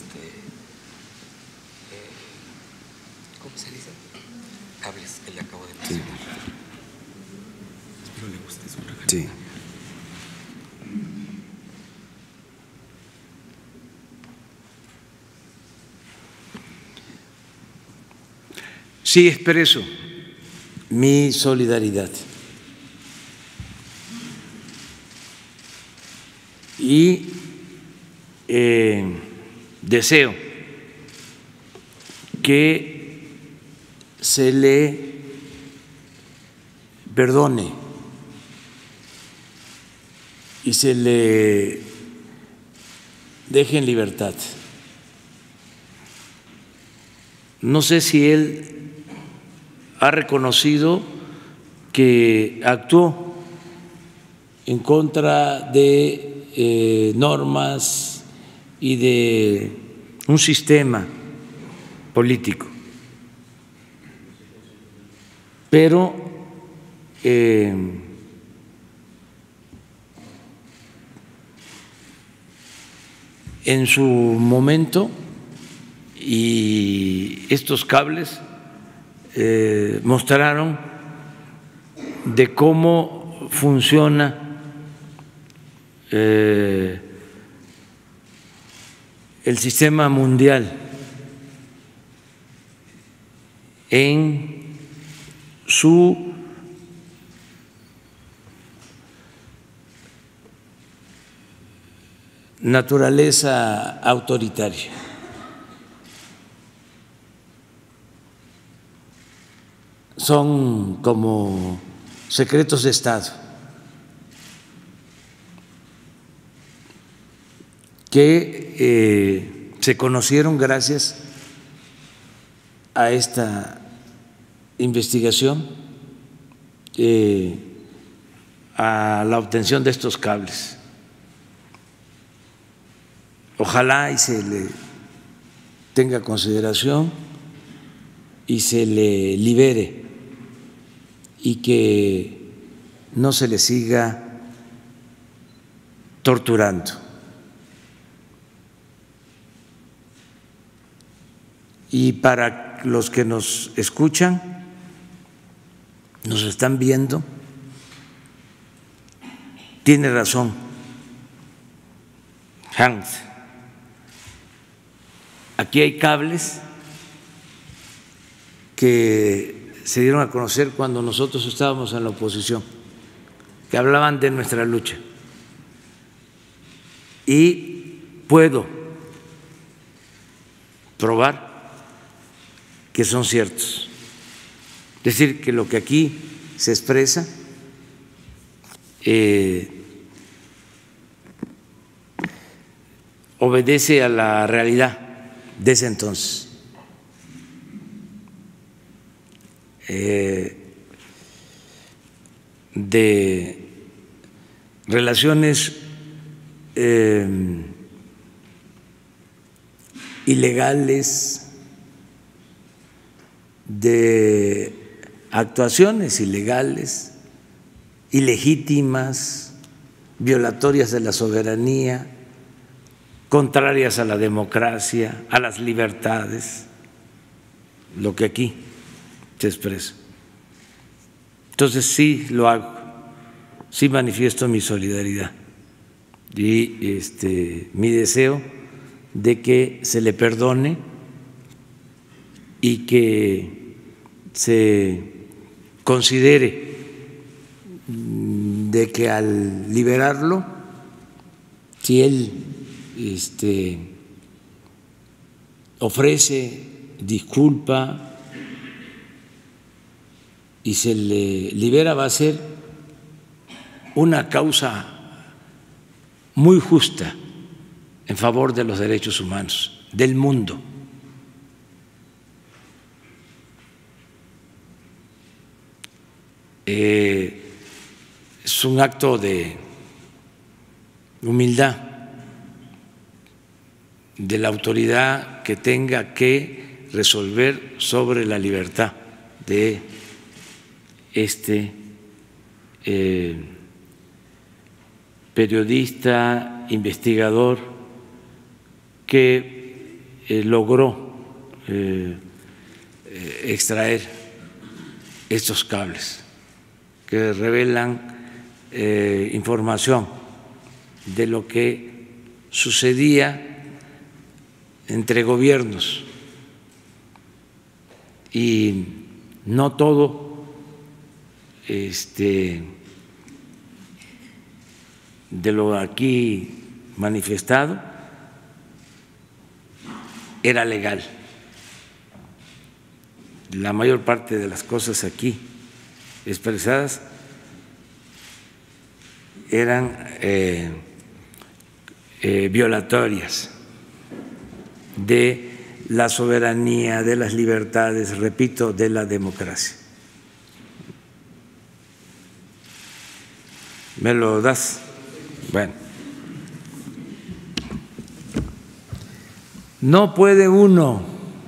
¿cómo se dice? Cables que le acabo de mencionar. Sí. Espero le guste su regalo. Sí. Sí, expreso mi solidaridad y deseo que se le perdone y se le deje en libertad. No sé si él ha reconocido que actuó en contra de normas y de un sistema político, pero en su momento, y estos cables mostraron de cómo funciona el sistema mundial en su naturaleza autoritaria. Son como secretos de Estado. que se conocieron gracias a esta investigación, a la obtención de estos cables. Ojalá y se le tenga consideración y se le libere y que no se le siga torturando. Y para los que nos escuchan, nos están viendo, tiene razón Hans. Aquí hay cables que se dieron a conocer cuando nosotros estábamos en la oposición, que hablaban de nuestra lucha. Y puedo probar que son ciertos. Es decir, que lo que aquí se expresa obedece a la realidad de ese entonces. De relaciones ilegales, de actuaciones ilegales, ilegítimas, violatorias de la soberanía, contrarias a la democracia, a las libertades, lo que aquí se expresa. Entonces sí lo hago, sí manifiesto mi solidaridad y mi deseo de que se le perdone y que se considere de que al liberarlo, si él ofrece disculpa y se le libera, va a ser una causa muy justa en favor de los derechos humanos del mundo. Es un acto de humildad de la autoridad que tenga que resolver sobre la libertad de periodista, investigador que logró extraer estos cables que revelan información de lo que sucedía entre gobiernos, y no todo de lo aquí manifestado era legal. La mayor parte de las cosas aquí expresadas eran violatorias de la soberanía, de las libertades, repito, de la democracia. ¿Me lo das? Bueno. No puede uno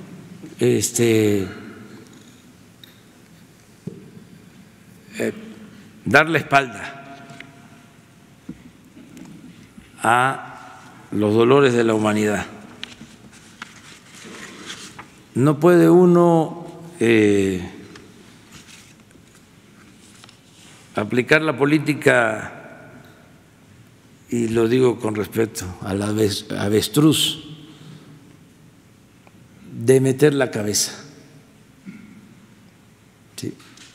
dar la espalda a los dolores de la humanidad. No puede uno aplicar la política, y lo digo con respeto al avestruz, de meter la cabeza, ¿sí?,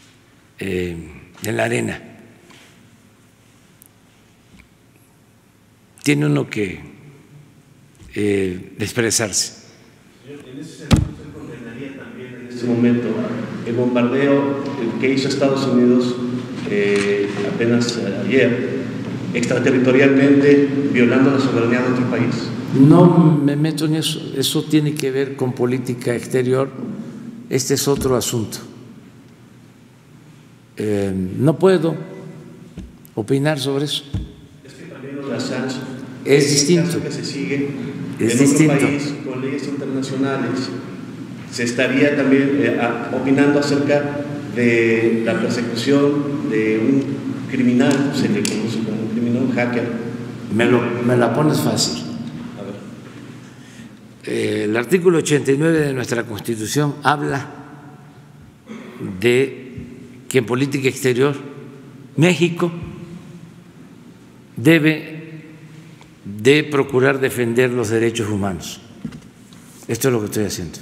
en la arena. Tiene uno que expresarse. En ese sentido, ¿usted condenaría también en este momento el bombardeo que hizo Estados Unidos apenas ayer extraterritorialmente, violando la soberanía de otro país? No me meto en eso, eso tiene que ver con política exterior, este es otro asunto. No puedo opinar sobre eso. Es que también los Assange es distinto. Que se sigue es en distinto. otro país con leyes internacionales, se estaría también opinando acerca de la persecución de un criminal, se le conoce como un criminal, un hacker. Me la pones fácil. El artículo 89 de nuestra Constitución habla de que en política exterior México debe de procurar defender los derechos humanos. Esto es lo que estoy haciendo.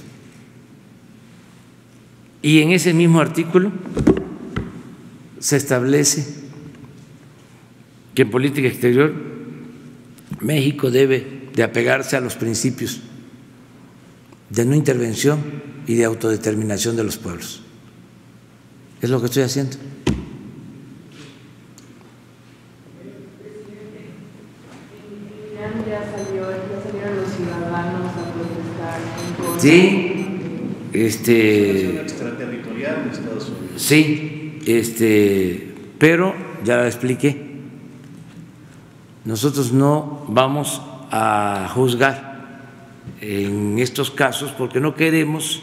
Y en ese mismo artículo se establece que en política exterior México debe de apegarse a los principios de no intervención y de autodeterminación de los pueblos. Es lo que estoy haciendo. Ya salieron los ciudadanos a protestar en contra. Sí, extraterritorial de Estados Unidos. Sí, pero ya lo expliqué. Nosotros no vamos a juzgar en estos casos porque no queremos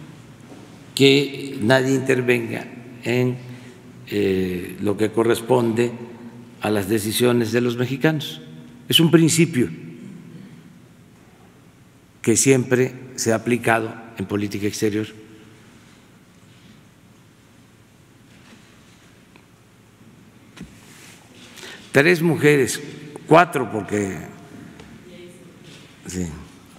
que nadie intervenga en lo que corresponde a las decisiones de los mexicanos. Es un principio que siempre se ha aplicado en política exterior. Tres mujeres, 4 porque… Sí.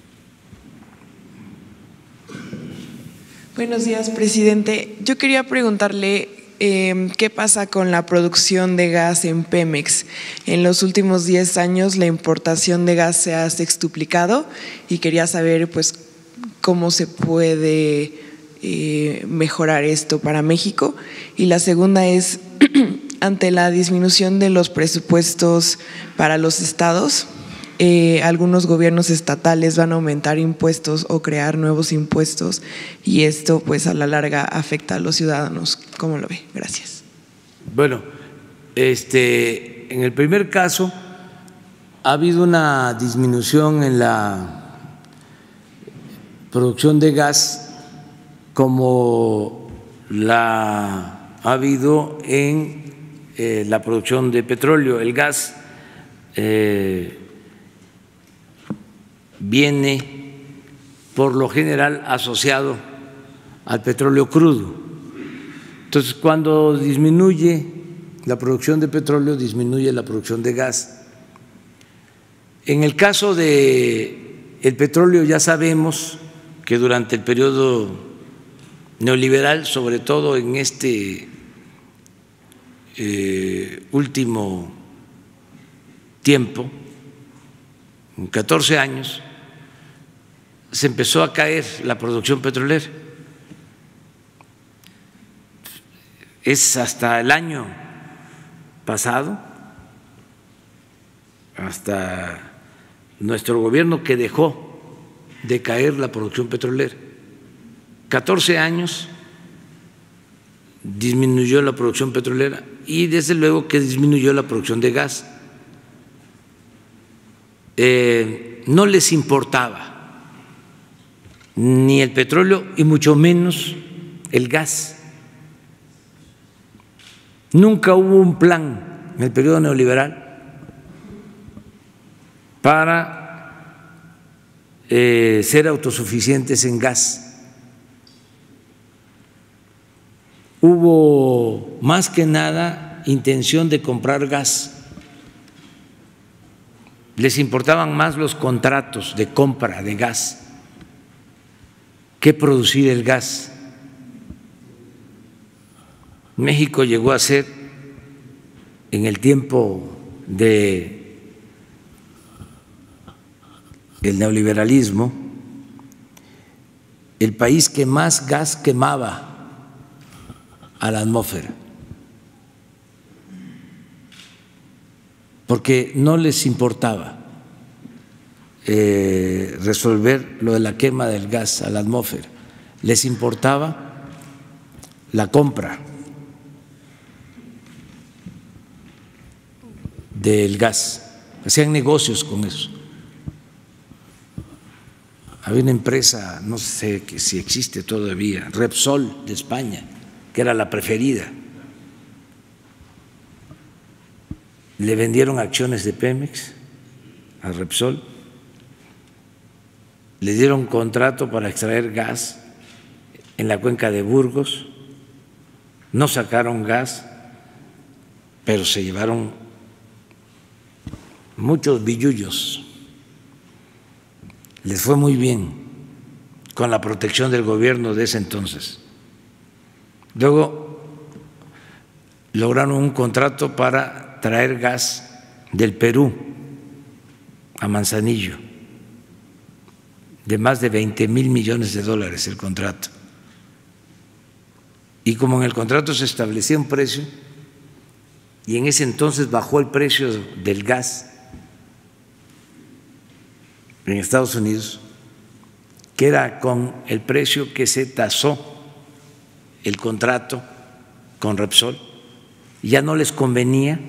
Buenos días, presidente. Yo quería preguntarle qué pasa con la producción de gas en Pemex. En los últimos 10 años la importación de gas se ha sextuplicado y quería saber pues cómo se puede mejorar esto para México. Y la segunda es, ante la disminución de los presupuestos para los estados, algunos gobiernos estatales van a aumentar impuestos o crear nuevos impuestos y esto pues a la larga afecta a los ciudadanos. ¿Cómo lo ve? Gracias. Bueno, en el primer caso ha habido una disminución en la producción de gas como la ha habido en la producción de petróleo. El gas viene por lo general asociado al petróleo crudo. Entonces, cuando disminuye la producción de petróleo, disminuye la producción de gas. En el caso del petróleo ya sabemos que durante el periodo neoliberal, sobre todo en este último tiempo, en 14 años, se empezó a caer la producción petrolera. Es hasta el año pasado, hasta nuestro gobierno, que dejó de caer la producción petrolera. 14 años disminuyó la producción petrolera y desde luego que disminuyó la producción de gas. No les importaba ni el petróleo y mucho menos el gas. Nunca hubo un plan en el periodo neoliberal para ser autosuficientes en gas. Hubo más que nada intención de comprar gas. Les importaban más los contratos de compra de gas que producir el gas. México llegó a ser, en el tiempo del neoliberalismo, el país que más gas quemaba a la atmósfera. porque no les importaba resolver lo de la quema del gas a la atmósfera, les importaba la compra del gas, hacían negocios con eso. Había una empresa, no sé si existe todavía, Repsol de España, que era la preferida. Le vendieron acciones de Pemex a Repsol, le dieron contrato para extraer gas en la cuenca de Burgos, no sacaron gas, pero se llevaron muchos billullos. Les fue muy bien con la protección del gobierno de ese entonces. Luego lograron un contrato para traer gas del Perú a Manzanillo, de más de 20,000 millones de dólares el contrato. Y como en el contrato se establecía un precio, y en ese entonces bajó el precio del gas en Estados Unidos, que era con el precio que se tasó el contrato con Repsol, y ya no les convenía,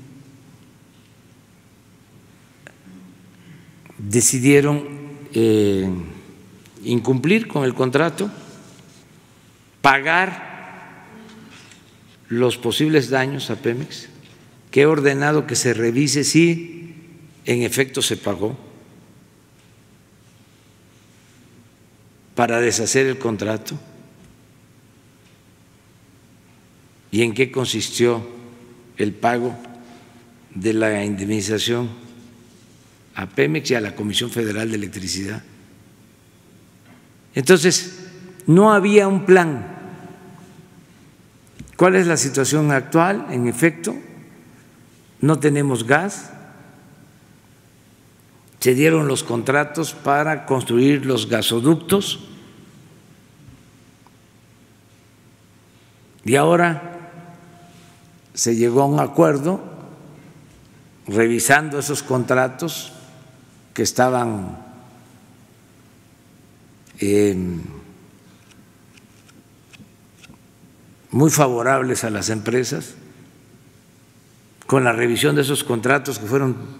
decidieron incumplir con el contrato, pagar los posibles daños a Pemex, que he ordenado que se revise si en efecto se pagó, para deshacer el contrato y en qué consistió el pago de la indemnización a Pemex y a la Comisión Federal de Electricidad. Entonces, no había un plan. ¿Cuál es la situación actual? En efecto, no tenemos gas. Se dieron los contratos para construir los gasoductos y ahora se llegó a un acuerdo revisando esos contratos que estaban muy favorables a las empresas, con la revisión de esos contratos que fueron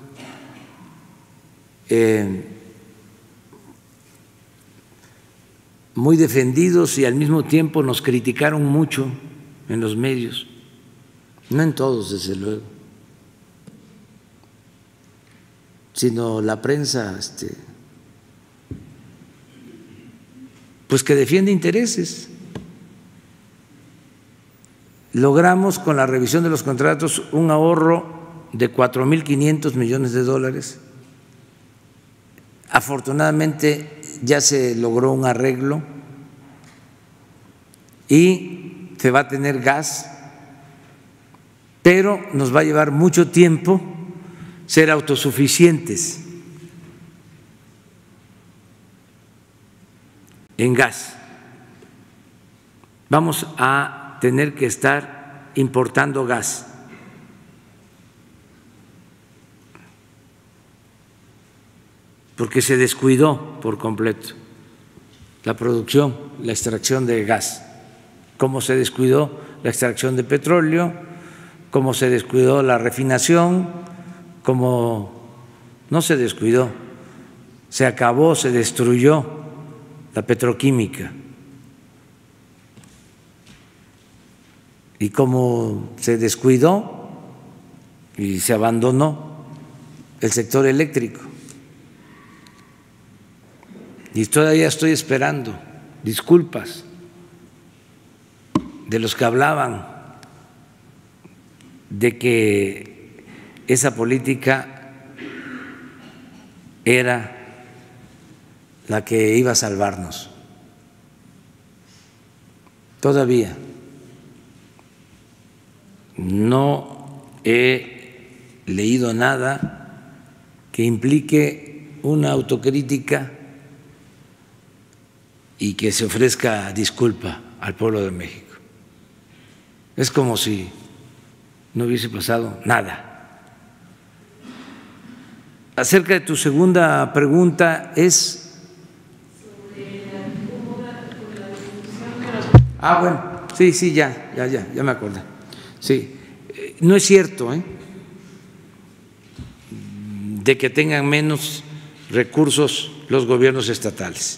muy defendidos y al mismo tiempo nos criticaron mucho en los medios, no en todos desde luego, sino la prensa pues que defiende intereses. Logramos con la revisión de los contratos un ahorro de 4,500 millones de dólares. Afortunadamente ya se logró un arreglo y se va a tener gas, pero nos va a llevar mucho tiempo ser autosuficientes en gas. Vamos a tener que estar importando gas. Porque se descuidó por completo la producción, la extracción de gas, como se descuidó la extracción de petróleo, como se descuidó la refinación, como no se descuidó, se acabó, se destruyó la petroquímica. Y como se descuidó y se abandonó el sector eléctrico. Y todavía estoy esperando disculpas de los que hablaban de que esa política era la que iba a salvarnos. Todavía no he leído nada que implique una autocrítica y que se ofrezca disculpa al pueblo de México. Es como si no hubiese pasado nada. Acerca de tu segunda pregunta es… Bueno, sí, ya me acordé. Sí, no es cierto, de que tengan menos recursos los gobiernos estatales.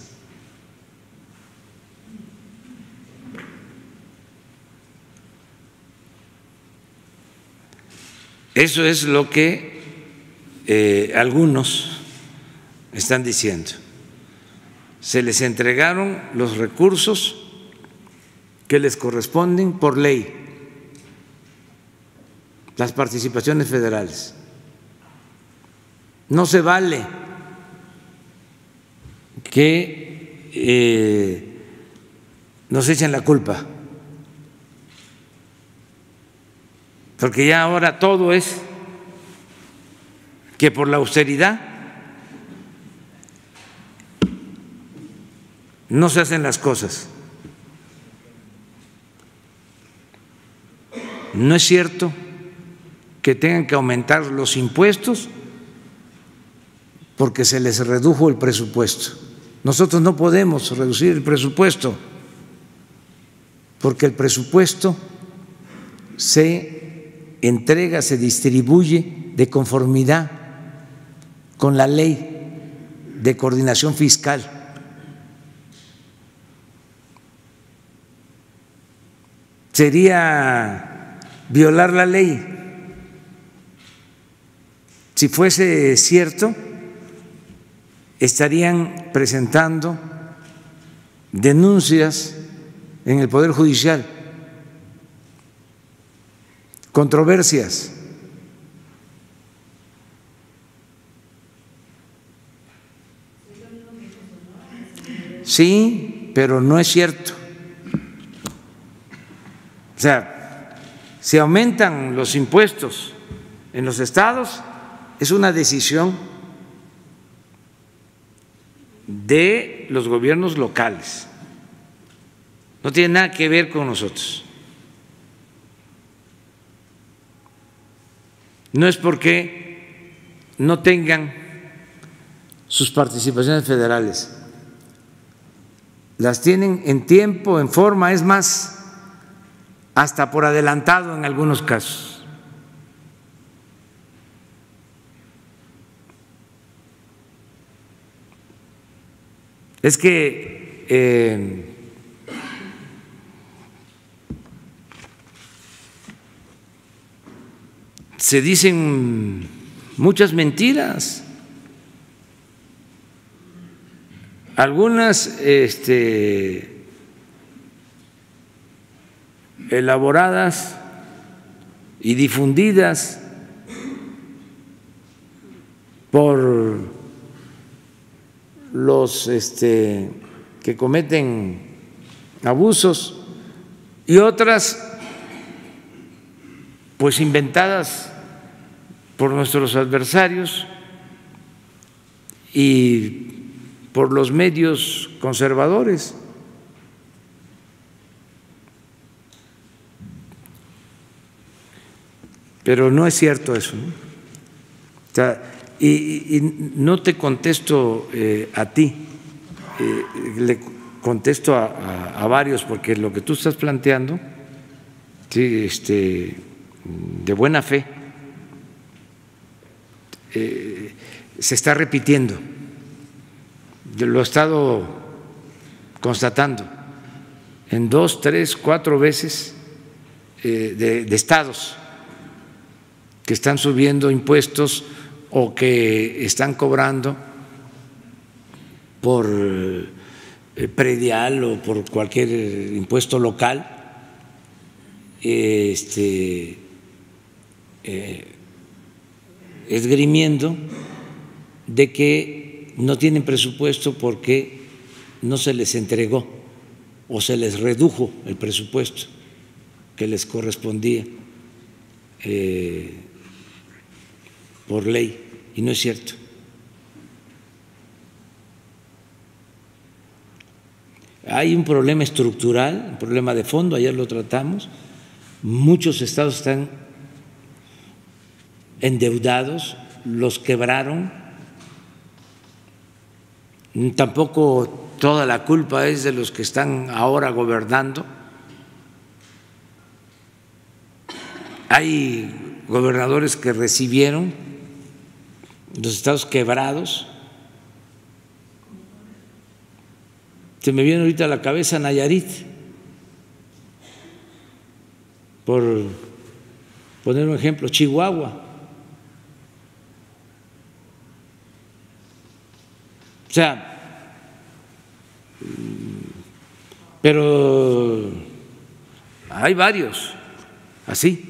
Eso es lo que algunos están diciendo. Se les entregaron los recursos que les corresponden por ley, las participaciones federales. No se vale que nos echen la culpa, porque ya ahora todo es que por la austeridad no se hacen las cosas. No es cierto que tengan que aumentar los impuestos porque se les redujo el presupuesto. Nosotros no podemos reducir el presupuesto porque el presupuesto se entrega, se distribuye de conformidad con la ley de coordinación fiscal. Sería violar la ley. Si fuese cierto, estarían presentando denuncias en el Poder Judicial, controversias. Sí, pero no es cierto. O sea, si aumentan los impuestos en los estados, es una decisión de los gobiernos locales, no tiene nada que ver con nosotros. No es porque no tengan sus participaciones federales, las tienen en tiempo, en forma, es más, hasta por adelantado en algunos casos. Es que se dicen muchas mentiras, algunas elaboradas y difundidas por los que cometen abusos y otras pues inventadas por nuestros adversarios y por los medios conservadores. Pero no es cierto eso, ¿no? O sea, y no te contesto a ti, le contesto a varios, porque lo que tú estás planteando, sí, de buena fe, se está repitiendo. Yo lo he estado constatando en 2, 3, 4 veces de estados que están subiendo impuestos o que están cobrando por predial o por cualquier impuesto local, esgrimiendo de que no tienen presupuesto porque no se les entregó o se les redujo el presupuesto que les correspondía por ley, y no es cierto. Hay un problema estructural, un problema de fondo, ayer lo tratamos. Muchos estados están endeudados, los quebraron tampoco toda la culpa es de los que están ahora gobernando. Hay gobernadores que recibieron los estados quebrados. Se me viene ahorita a la cabeza Nayarit, por poner un ejemplo, Chihuahua. O sea, pero hay varios así.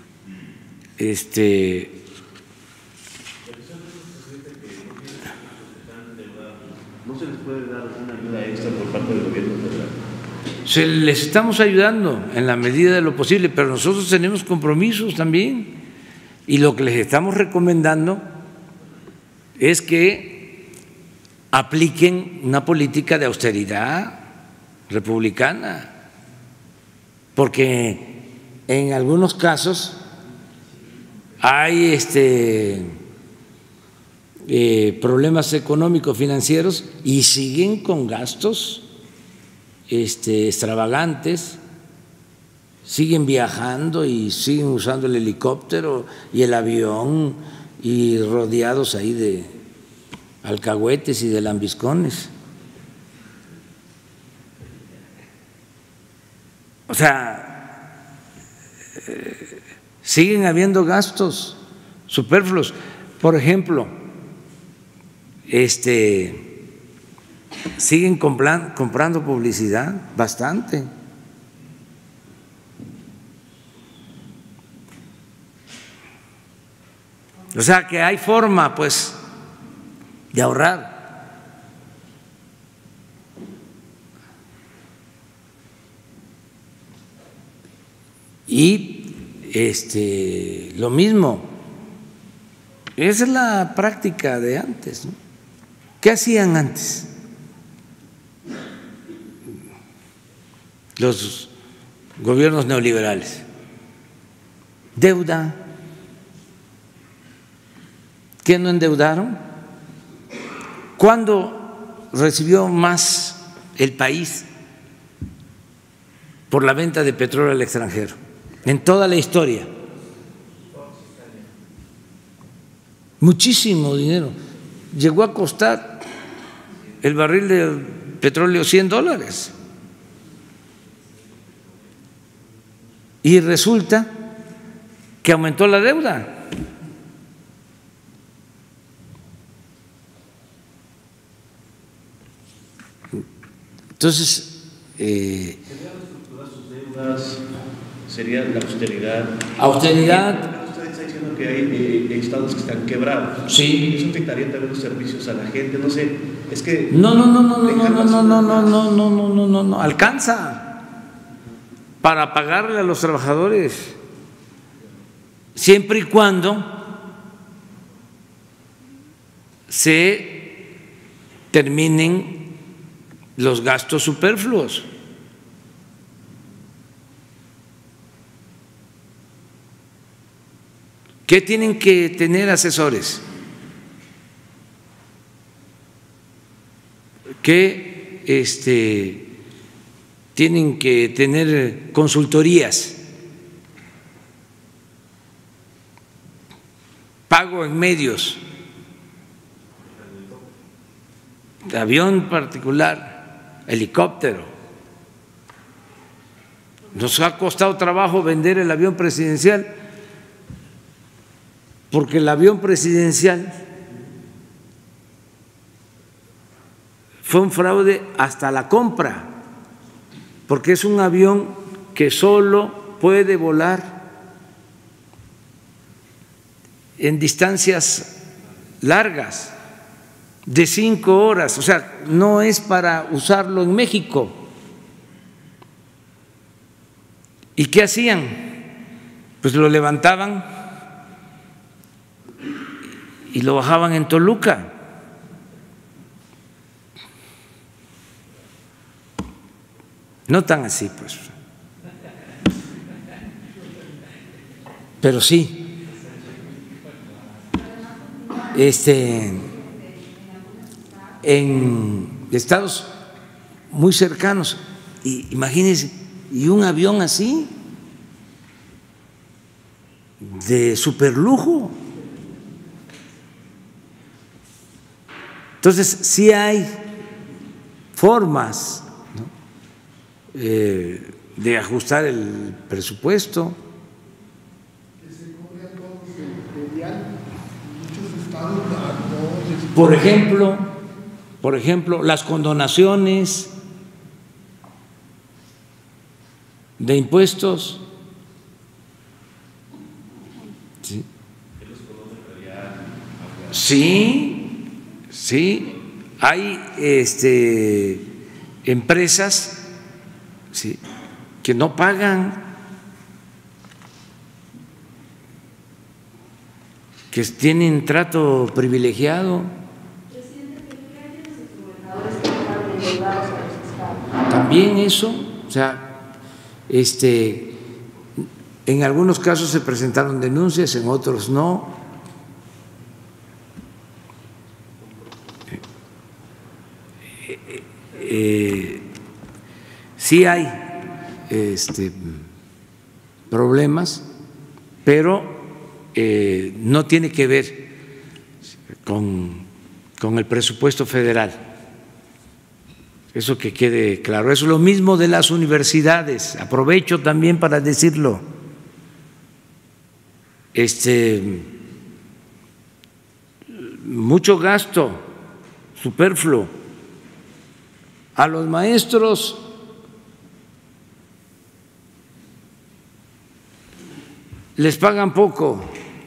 ¿No se les puede dar una ayuda extra por parte del gobierno federal? Se les estamos ayudando en la medida de lo posible, pero nosotros tenemos compromisos también, y lo que les estamos recomendando es que apliquen una política de austeridad republicana, porque en algunos casos hay problemas económicos financieros y siguen con gastos extravagantes, siguen viajando y siguen usando el helicóptero y el avión y rodeados ahí de alcahuetes y de lambiscones. O sea, siguen habiendo gastos superfluos. Por ejemplo, siguen comprando publicidad bastante. O sea que hay forma, pues, de ahorrar. Y lo mismo, esa es la práctica de antes, ¿no? ¿Qué hacían antes los gobiernos neoliberales? Deuda. ¿Qué no endeudaron? ¿Cuándo recibió más el país por la venta de petróleo al extranjero? En toda la historia. Muchísimo dinero. Llegó a costar el barril de petróleo $100. Y resulta que aumentó la deuda. Entonces, ¿sería reestructurar sus deudas? ¿Sería la austeridad? Austeridad. Usted está diciendo que hay estados que están quebrados. Sí. ¿Eso afectaría también los servicios a la gente? No sé, es que… No, alcanza para pagarle a los trabajadores, siempre y cuando se terminen los gastos superfluos. ¿Qué tienen que tener asesores? ¿Qué tienen que tener consultorías? Pago en medios, de avión particular, helicóptero. Nos ha costado trabajo vender el avión presidencial, porque el avión presidencial fue un fraude hasta la compra, porque es un avión que solo puede volar en distancias largas, de 5 horas, o sea, no es para usarlo en México. ¿Y qué hacían? Pues lo levantaban y lo bajaban en Toluca. No tan así, pues, pero sí. en estados muy cercanos. Y imagínense, y un avión así, de superlujo. Entonces, sí hay formas, ¿no?, de ajustar el presupuesto. Por ejemplo, las condonaciones de impuestos. Sí, sí, hay empresas, sí, que no pagan, que tienen trato privilegiado. También eso, o sea, en algunos casos se presentaron denuncias, en otros no. Sí hay problemas, pero no tiene que ver con el presupuesto federal. Eso que quede claro. Es lo mismo de las universidades. Aprovecho también para decirlo. Mucho gasto superfluo. A los maestros les pagan poco,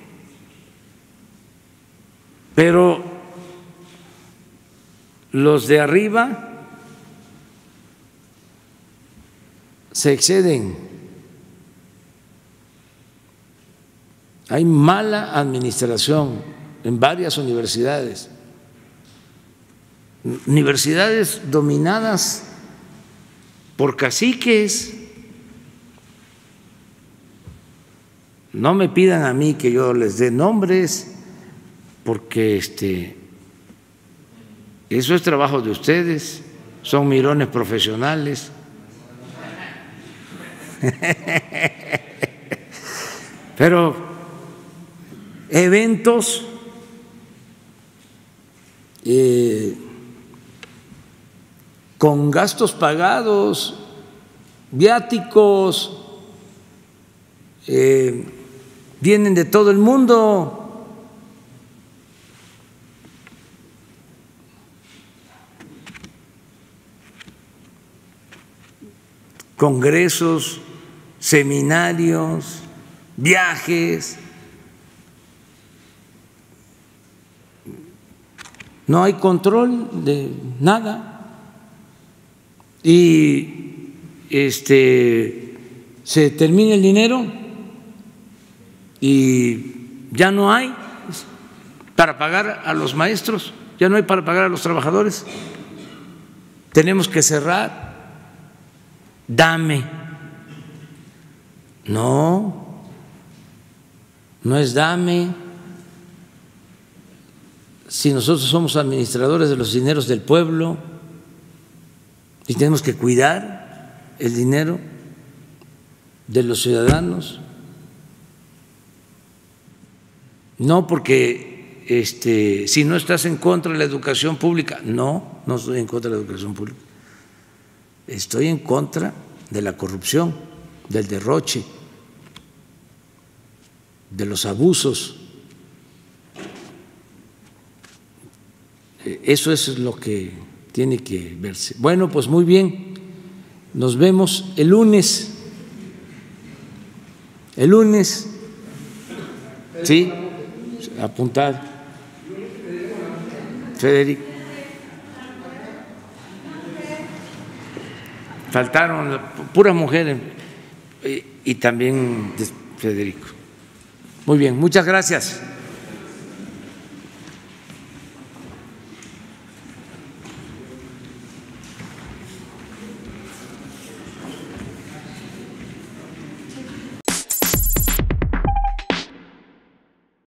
pero los de arriba se exceden. Hay mala administración en varias universidades. Universidades dominadas por caciques. No me pidan a mí que yo les dé nombres, porque eso es trabajo de ustedes, son mirones profesionales. Pero eventos con gastos pagados, viáticos, vienen de todo el mundo. Congresos, seminarios, viajes. No hay control de nada. Y se termina el dinero y ya no hay para pagar a los maestros, ya no hay para pagar a los trabajadores. Tenemos que cerrar. Dame. No, no es dame. Si nosotros somos administradores de los dineros del pueblo y tenemos que cuidar el dinero de los ciudadanos, no porque si no estás en contra de la educación pública, no estoy en contra de la educación pública, estoy en contra de la corrupción, del derroche, de los abusos. Eso es lo que tiene que verse. Bueno, pues muy bien, nos vemos el lunes. El lunes, sí, apuntado. Federico. Faltaron puras mujeres y también Federico. Muy bien, muchas gracias.